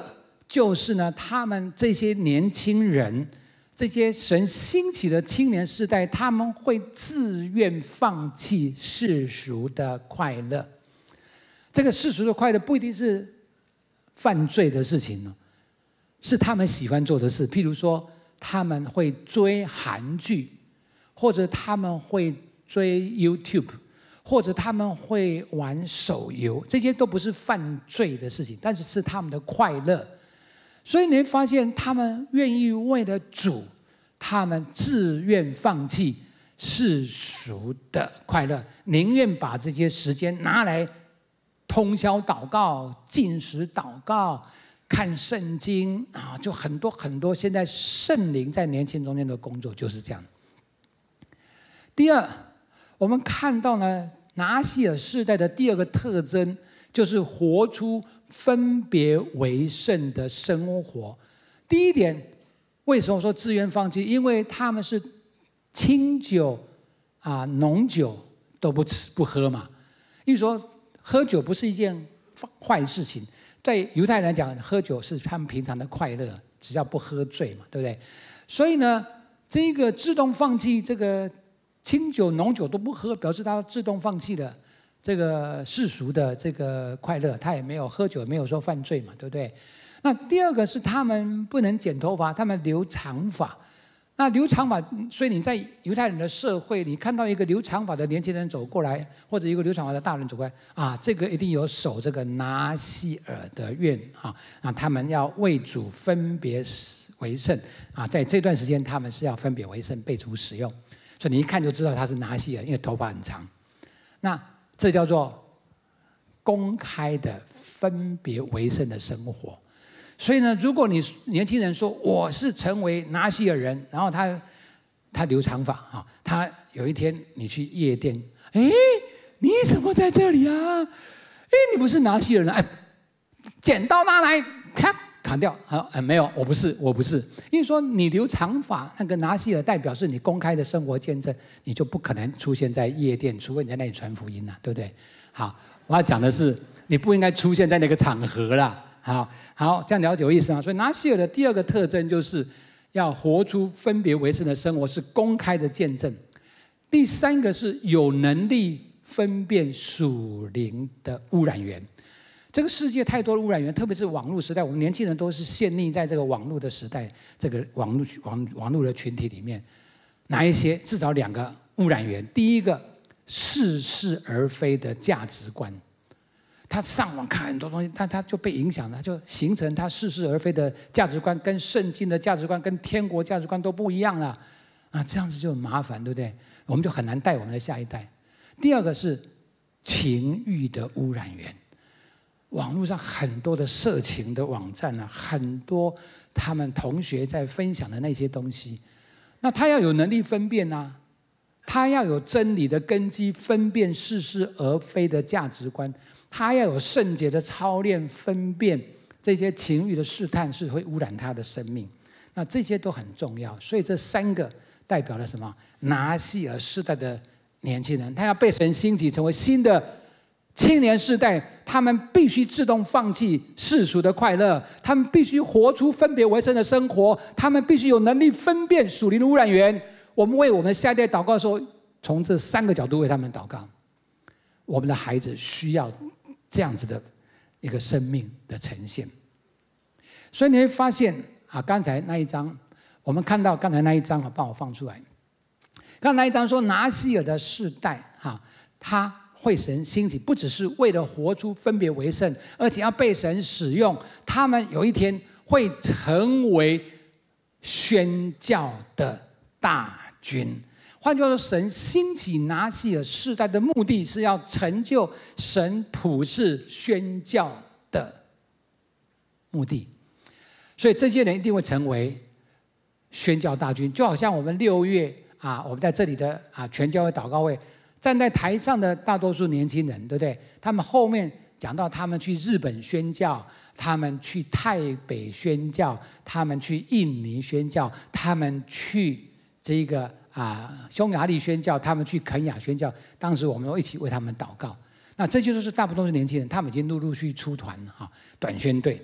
就是呢，他们这些年轻人，这些神兴起的青年世代，他们会自愿放弃世俗的快乐。这个世俗的快乐不一定是犯罪的事情呢，是他们喜欢做的事。譬如说，他们会追韩剧，或者他们会追 YouTube， 或者他们会玩手游，这些都不是犯罪的事情，但是是他们的快乐。所以你会发现，他们愿意为了主，他们自愿放弃世俗的快乐，宁愿把这些时间拿来通宵祷告、禁食祷告、看圣经啊，就很多很多。现在圣灵在年轻人中间的工作就是这样。第二，我们看到呢，拿西尔世代的第二个特征就是活出分别为圣的生活。第一点，为什么说自愿放弃？因为他们是清酒浓酒都不吃不喝嘛。意思说，喝酒不是一件坏事情，在犹太人来讲，喝酒是他们平常的快乐，只要不喝醉嘛，对不对？所以呢，这个自动放弃这个清酒、浓酒都不喝，表示他自动放弃了这个世俗的这个快乐，他也没有喝酒，也没有说犯罪嘛，对不对？那第二个是他们不能剪头发，他们留长发。那留长发，所以你在犹太人的社会，你看到一个留长发的年轻人走过来，或者一个留长发的大人走过来，啊，这个一定有守这个拿西尔的愿啊，他们要为主分别为圣啊，在这段时间他们是要分别为圣，被主使用，所以你一看就知道他是拿西尔，因为头发很长。那这叫做公开的分别为圣的生活。所以呢，如果你年轻人说我是成为拿西尔人，然后他留长发他有一天你去夜店，哎，你怎么在这里啊？哎，你不是拿西尔人？哎，剪刀拿来，咔砍掉。没有，我不是。因为说你留长发，那个拿西尔代表是你公开的生活见证，你就不可能出现在夜店，除非你在那里传福音对不对？好，我要讲的是，你不应该出现在那个场合啦。好，这样了解有意思吗？所以拿西尔的第二个特征就是要活出分别为圣的生活，是公开的见证。第三个是有能力分辨属灵的污染源。这个世界太多的污染源，特别是网络时代，我们年轻人都是陷溺在这个网络的时代，这个网络的群体里面。哪一些？至少2个污染源。第一个，似是而非的价值观。他上网看很多东西，但他就被影响了，就形成他似是而非的价值观，跟圣经的价值观、跟天国价值观都不一样了这样子就很麻烦，对不对？我们就很难带我们的下一代。第二个是情欲的污染源，网络上很多的色情的网站很多他们同学在分享的那些东西，那他要有能力分辨他要有真理的根基，分辨似是而非的价值观。他要有圣洁的操练，分辨这些情欲的试探是会污染他的生命。那这些都很重要。所以这3个代表了什么？拿西尔世代的年轻人，他要被神兴起，成为新的青年世代。他们必须自动放弃世俗的快乐，他们必须活出分别为圣的生活，他们必须有能力分辨属灵的污染源。我们为我们下一代祷告的时候，从这3个角度为他们祷告。我们的孩子需要这样子的一个生命的呈现。所以你会发现刚才那一章，我们看到刚才那一章帮我放出来。刚才那一章说拿西尔的世代他会神兴起，不只是为了活出分别为圣，而且要被神使用。他们有一天会成为宣教的大军。换句话说，神兴起拿西尔世代的目的是要成就神普世宣教的目的。所以这些人一定会成为宣教大军。就好像我们6月我们在这里的全教会祷告会，站在台上的大多数年轻人，对不对？他们后面讲到他们去日本宣教，他们去泰北宣教，他们去印尼宣教，他们去这个匈牙利宣教，他们去肯亚宣教。当时我们都一起为他们祷告。那这就是大部分都是年轻人，他们已经陆续出团短宣队。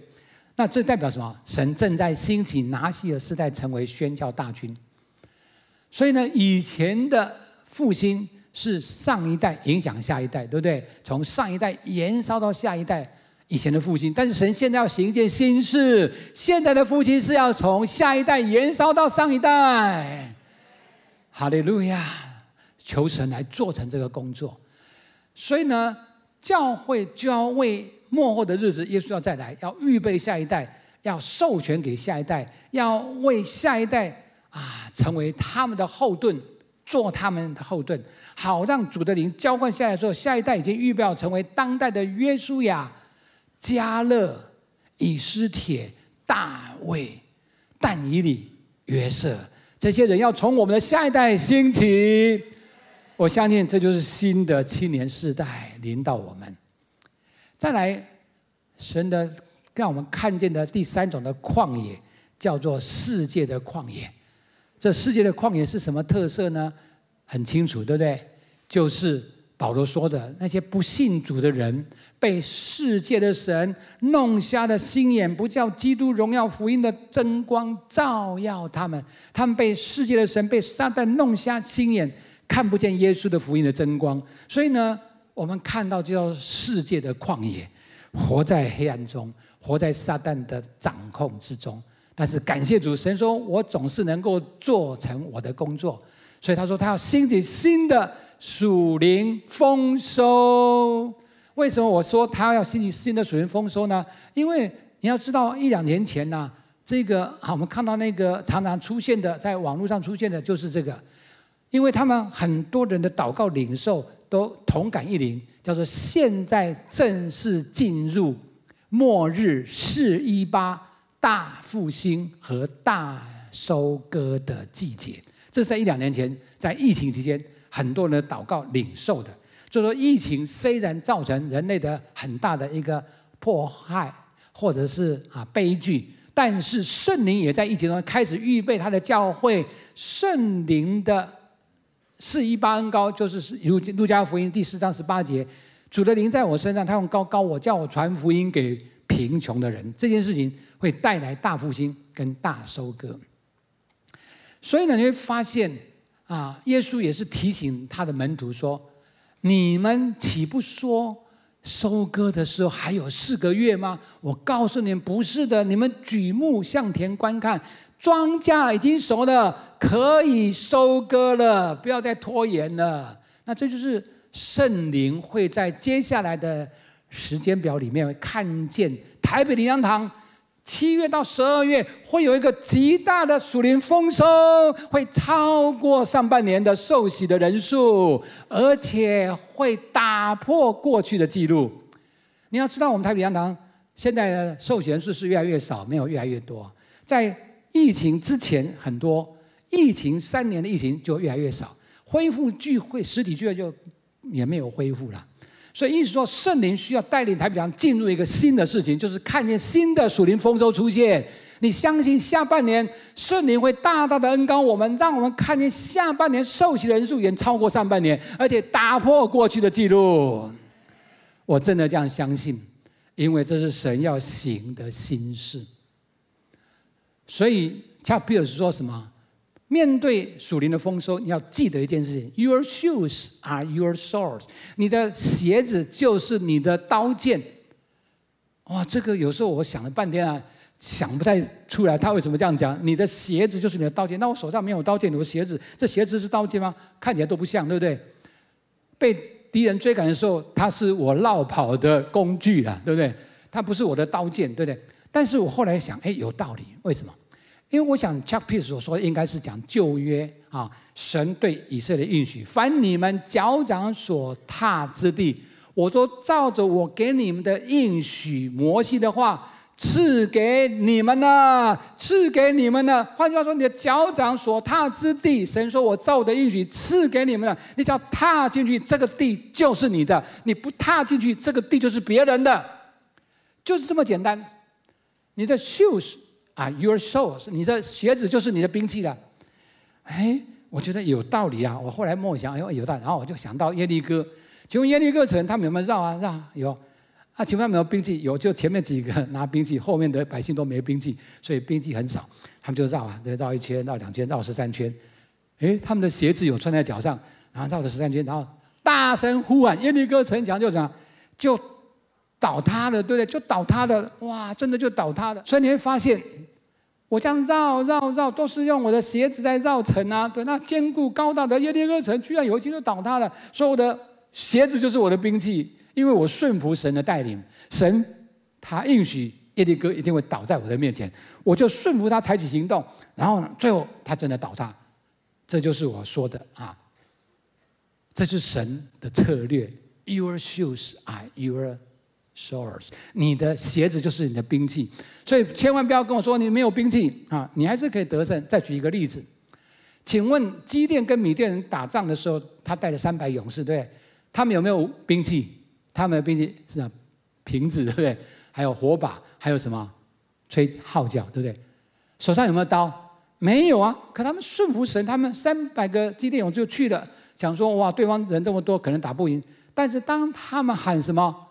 那这代表什么？神正在兴起拿西尔世代成为宣教大军。所以呢，以前的复兴是上一代影响下一代，对不对？从上一代延烧到下一代，以前的复兴。但是神现在要行一件新事，现在的复兴是要从下一代延烧到上一代。哈利路亚！求神来做成这个工作。所以呢，教会就要为末后的日子，耶稣要再来，要预备下一代，要授权给下一代，要为下一代成为他们的后盾，做他们的后盾，好让主的灵浇灌下来之后，下一代已经预备好成为当代的约书亚、迦勒、以斯帖、大卫、但以理、约瑟，这些人要从我们的下一代兴起。我相信这就是新的青年世代临到我们。再来，神的让我们看见的第三种的旷野，叫做世界的旷野。这世界的旷野是什么特色呢？很清楚，对不对？就是保罗说的，那些不信主的人，被世界的神弄瞎了心眼，不叫基督荣耀福音的真光照耀他们。他们被世界的神，被撒旦弄瞎心眼，看不见耶稣的福音的真光。所以呢，我们看到叫世界的旷野，活在黑暗中，活在撒旦的掌控之中。但是感谢主，神说我总是能够做成我的工作。所以他说他要兴起新的属灵丰收。为什么我说他要兴起新的属灵丰收呢？因为你要知道1-2年前呢，这个我们看到那个常常出现的，在网络上出现的就是这个。因为他们很多人的祷告领受都同感一灵，叫做现在正式进入末日418大复兴和大收割的季节。这是在1-2年前，在疫情期间，很多人的祷告领受的。就说疫情虽然造成人类的很大的一个迫害，或者是悲剧，但是圣灵也在疫情中开始预备他的教会，圣灵的418恩膏，就是路加福音第4章18节，主的灵在我身上，他用膏膏我，叫我传福音给贫穷的人。这件事情会带来大复兴跟大收割。所以呢，你会发现耶稣也是提醒他的门徒说：“你们岂不说收割的时候还有4个月吗？我告诉你们，不是的，你们举目向田观看，庄稼已经熟了，可以收割了，不要再拖延了。”那这就是圣灵会在接下来的时间表里面看见台北灵粮堂7月到12月会有一个极大的属灵丰收，会超过上半年的受洗的人数，而且会打破过去的记录。你要知道，我们台北灵粮堂现在的受洗人数是越来越少，没有越来越多。在疫情之前很多，疫情3年的疫情就越来越少，恢复聚会实体聚会就也没有恢复了。所以意思说，圣灵需要带领台北堂进入一个新的事情，就是看见新的属灵丰收出现。你相信下半年圣灵会大大的恩膏我们，让我们看见下半年受洗的人数远超过上半年，而且打破过去的记录。我真的这样相信，因为这是神要行的新事。所以恰比尔斯说什么？面对属灵的丰收，你要记得一件事情 ：Your shoes are your swords。你的鞋子就是你的刀剑。哇，这个有时候我想了半天想不太出来他为什么这样讲。你的鞋子就是你的刀剑，那我手上没有刀剑，我的鞋子，这鞋子是刀剑吗？看起来都不像，对不对？被敌人追赶的时候，它是我绕跑的工具啦，对不对？它不是我的刀剑，对不对？但是我后来想，有道理，为什么？因为我想 Chuck Pierce 所说的应该是讲旧约神对以色列应许，凡你们脚掌所踏之地，我都照着我给你们的应许摩西的话赐给你们了，赐给你们了。换句话说，你的脚掌所踏之地，神说我照我的应许赐给你们了，你只要踏进去，这个地就是你的；你不踏进去，这个地就是别人的，就是这么简单。你的 shoes your swords， 你的鞋子就是你的兵器了。我觉得有道理啊！我后来默想，有道理，然后我就想到耶利哥。请问耶利哥城他们有没有绕？有。 啊，请问有没有兵器？有，就前面几个拿兵器，后面的百姓都没兵器，所以兵器很少。他们就绕啊，绕1圈，绕2圈，绕13圈。哎，他们的鞋子有穿在脚上，然后绕了13圈，然后大声呼喊：耶利哥城墙就怎样，就倒塌了，对不对？就倒塌了，哇，真的就倒塌了。所以你会发现，我这样绕，都是用我的鞋子在绕城啊。对，那坚固高大的耶利哥城，居然有一天就倒塌了。所以我的鞋子就是我的兵器，因为我顺服神的带领，神他应许耶利哥一定会倒在我的面前，我就顺服他采取行动，然后呢，最后他真的倒塌。这就是我说的啊，这是神的策略。Your shoes are your swords， 你的鞋子就是你的兵器，所以千万不要跟我说你没有兵器啊，你还是可以得胜。再举一个例子，请问基甸跟米甸人打仗的时候，他带了300勇士，对不对？他们有没有兵器？他们的兵器是瓶子，对不对？还有火把，还有什么吹号角，对不对？手上有没有刀？没有啊。可他们顺服神，他们300个基甸勇士就去了，想说哇，对方人这么多，可能打不赢。但是当他们喊什么？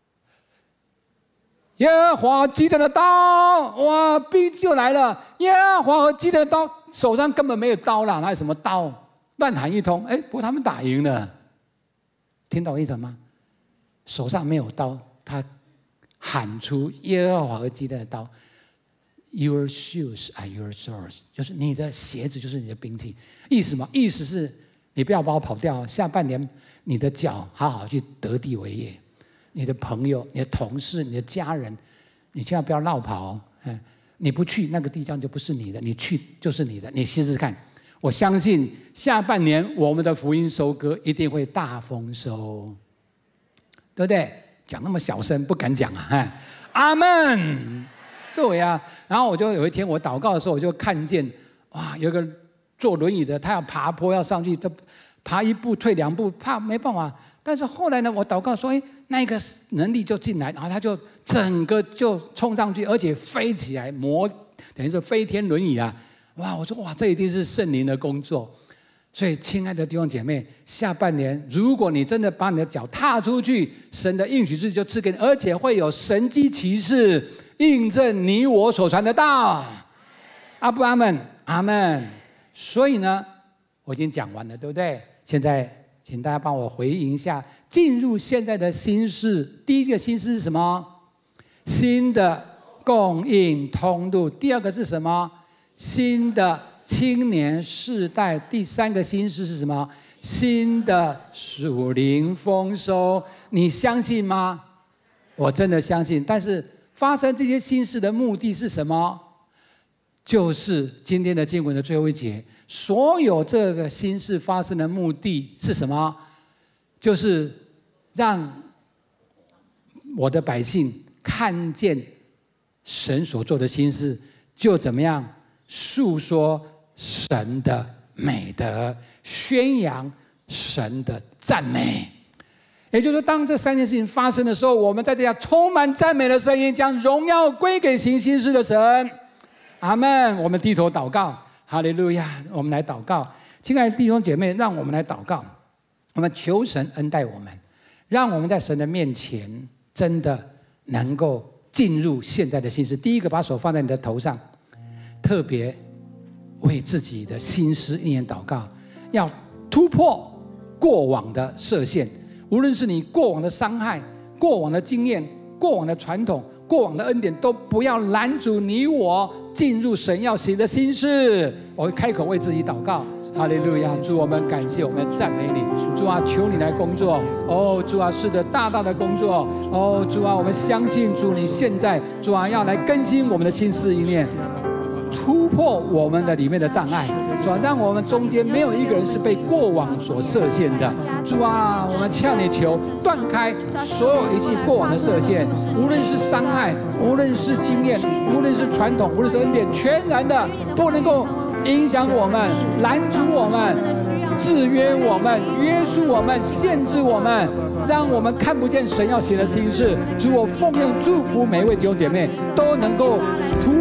耶和华基甸的刀，哇，兵器就来了。耶和华和基甸的刀，手上根本没有刀啦，哪有什么刀？乱喊一通，哎，不过他们打赢了。听懂意思吗？手上没有刀，他喊出耶和华和基甸的刀。Your shoes are your swords， 就是你的鞋子就是你的兵器。意思吗？意思是你不要把我跑掉，下半年你的脚好好去得地为业。你的朋友、你的同事、你的家人，你千万不要绕跑。你不去那个地方就不是你的，你去就是你的。你试试看，我相信下半年我们的福音收割一定会大丰收，对不对？讲那么小声不敢讲啊！阿们。对呀，然后我就有一天我祷告的时候，我就看见哇，有一个坐轮椅的，他要爬坡要上去，他爬1步退2步，怕没办法。但是后来呢，我祷告说，哎，那个能力就进来，然后他就整个就冲上去，而且飞起来，等于是飞天轮椅啊！哇，我说哇，这一定是圣灵的工作。所以，亲爱的弟兄姐妹，下半年如果你真的把你的脚踏出去，神的应许之地就赐给你，而且会有神迹奇事印证你我所传的道。阿不阿们？阿们。所以呢，我已经讲完了，对不对？现在请大家帮我回应一下，进入现在的新式。第一个新式是什么？新的供应通路。第二个是什么？新的青年世代。第3个新式是什么？新的属灵丰收。你相信吗？我真的相信。但是发生这些新事的目的是什么？就是今天的经文的最后一节，所有这个新事发生的目的是什么？就是让我的百姓看见神所做的新事，就怎么样诉说神的美德，宣扬神的赞美。也就是说，当这3件事情发生的时候，我们在这样充满赞美的声音，将荣耀归给行新事的神。阿们。我们低头祷告，哈利路亚。我们来祷告，亲爱的弟兄姐妹，让我们来祷告。我们求神恩待我们，让我们在神的面前真的能够进入现在的新事。第一个，把手放在你的头上，特别为自己的心思意念祷告，要突破过往的设限。无论是你过往的伤害、过往的经验、过往的传统、过往的恩典，都不要拦阻你我进入神要行的新事。我会开口为自己祷告。哈利路亚！主，我们感谢，我们赞美你。主啊，求你来工作。哦，主啊，是的，大大的工作。哦，主啊，我们相信主，你现在主啊要来更新我们的心思意念，突破我们的里面的障碍。主啊，让我们中间没有一个人是被过往所设限的。主啊，我们向你求，断开所有一切过往的设限，无论是伤害，无论是经验，无论是传统，无论是恩典，全然的不能够影响我们，拦阻我们，制约我们，约束我们，限制我们，让我们看不见神要行的心事。主，我奉献祝福每一位弟兄姐妹都能够突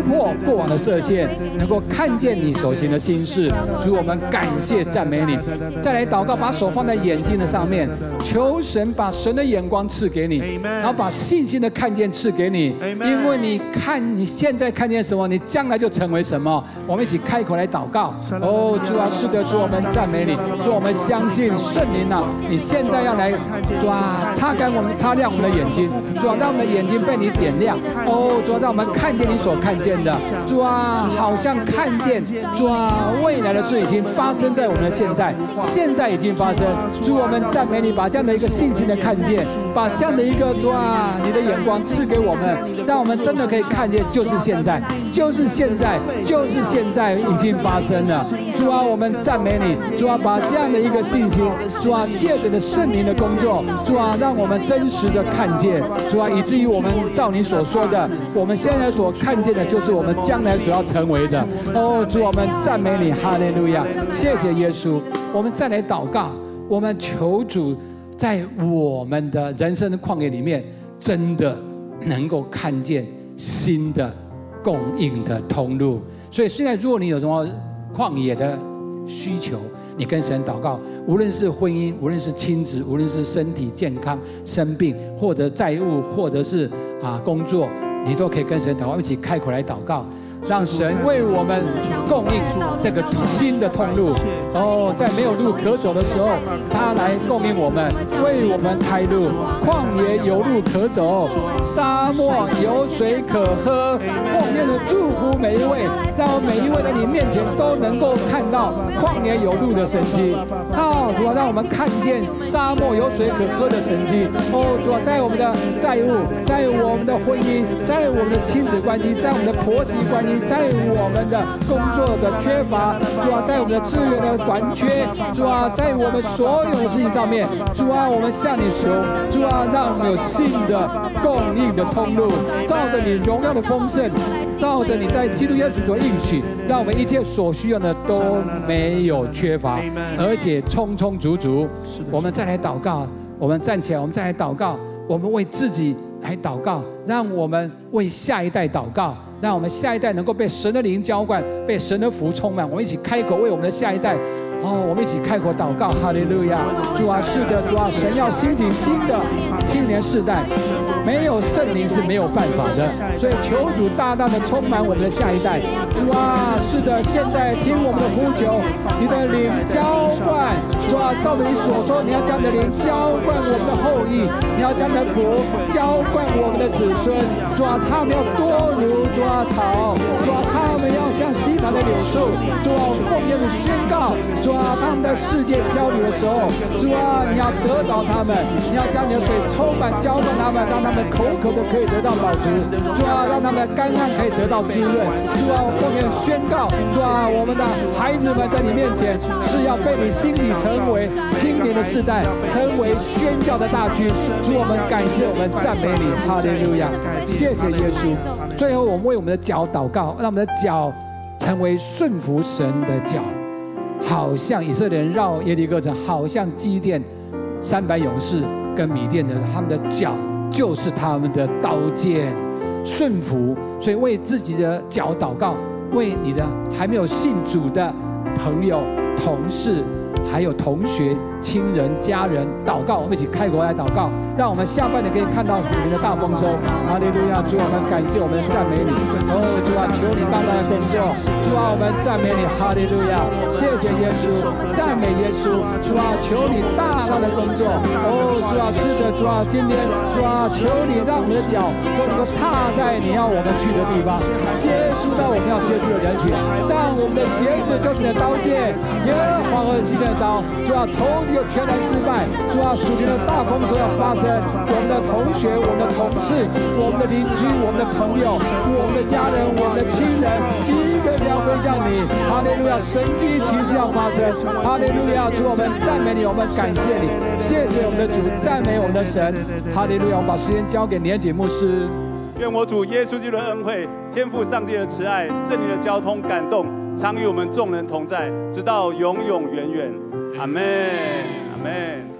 破过往的设限，能够看见你所行的心事。主，我们感谢赞美你。再来祷告，把手放在眼睛的上面，求神把神的眼光赐给你，然后把信心的看见赐给你。因为你现在看见什么，你将来就成为什么。我们一起开口来祷告。哦，主啊，是的，主，我们赞美你。主，我们相信圣灵啊，你现在要来，主啊，擦亮我们的眼睛，主啊，让我们的眼睛被你点亮。哦，主啊，让我们看见你所看见的。主啊，好像看见，主啊，未来的事已经发生在我们的现在，现在已经发生。主，我们赞美你，把这样的一个信心的看见，把这样的一个主啊，你的眼光赐给我们，让我们真的可以看见，就是现在，就是现在，就是现在已经发生了。主啊，我们赞美你，主啊，把这样的一个信心，主啊，借着的圣灵的工作，主啊，让我们真实的看见，主啊，以至于我们照你所说的，我们现在所看见的，就是我们将来所要成为的。哦，主，我们赞美你，哈利路亚，谢谢耶稣。我们再来祷告，我们求主在我们的人生的旷野里面，真的能够看见新的供应的通路。所以现在如果你有什么旷野的需求，你跟神祷告，无论是婚姻，无论是亲子，无论是身体健康、生病，或者债务，或者是工作，你都可以跟神祷告，一起开口来祷告，让神为我们供应这个新的通路。哦，在没有路可走的时候，他来供应我们，为我们开路。旷野有路可走，沙漠有水可喝。奉献的祝福每一位，让每一位在你面前都能够看到旷野有路的神迹。主啊，让我们看见沙漠有水可喝的神迹。哦，主啊，在我们的债务，在我们的婚姻，在我们的亲子关系，在我们的婆媳关系，在我们的工作的缺乏，主啊，在我们的资源的短缺，主啊，在我们所有的事情上面，主啊，我们向你求，主啊，让我们有新的供应的通路，照着你荣耀的丰盛，照着你在基督耶稣所应许，让我们一切所需要的都没有缺乏，而且充充足足。我们再来祷告，我们站起来，我们再来祷告，我们为自己来祷告，让我们为下一代祷告，让我们下一代能够被神的灵浇灌，被神的福充满。我们一起开口为我们的下一代。我们一起开口祷告，哈利路亚！主啊，是的，主啊，神要兴起新的青年世代，没有圣灵是没有办法的，所以求主大大的充满我们的下一代。主啊，是的，现在听我们的呼求，你的灵浇灌，主啊，照着你所说，你要将你的灵浇灌我们的后裔，你要将你的福浇灌我们的子孙。主啊，他们要多如主啊草，主啊，他们要像西南的柳树。主啊，奉耶稣宣告，主啊，他们在世界漂流的时候，主啊，你要得到他们，你要将你的水充满浇灌他们，让他们口渴的可以得到饱足。主啊，让他们的干旱可以得到滋润。主啊，我奉耶宣告，主啊，我们的孩子们在你面前是要被你兴起成为青年的世代，成为宣教的大军。主，我们感谢，我们赞美你，哈利路亚，谢谢耶稣。最后，我们为我们的脚祷告，让我们的脚成为顺服神的脚。好像以色列人绕耶利哥城，好像基甸300勇士跟米甸的，他们的脚就是他们的刀剑，顺服。所以为自己的脚祷告，为你的还没有信主的朋友、同事，还有同学、亲人、家人祷告。我们一起开口来祷告，让我们下半年可以看到你的大丰收。哈利路亚！主，我们感谢，我们赞美你。主啊，求你大大的工作。主啊，我们赞美你。哈利路亚！谢谢耶稣，赞美耶稣。主啊，求你大大的工作。主啊，是的，主啊，今天主啊，求你让我们的脚都能够踏在你要我们去的地方，接触到我们要接触的人群，让我们的鞋子就是你的刀剑，耶和华和基甸的刀。主啊，仇敌有全然失败。主啊，属灵的大丰收要发生。我们的同学、我们的同事、我们的邻居、我们的朋友、我们的家人、我们的亲人，一个要归向你。哈利路亚！神迹奇事要发生。哈利路亚！主，我们赞美你，我们感谢你，谢谢我们的主，赞美我们的神。哈利路亚！我们把时间交给年节牧师。 愿我主耶稣基督的恩惠、天父上帝的慈爱、圣灵的交通感动，常与我们众人同在，直到永永远远。阿们，阿们。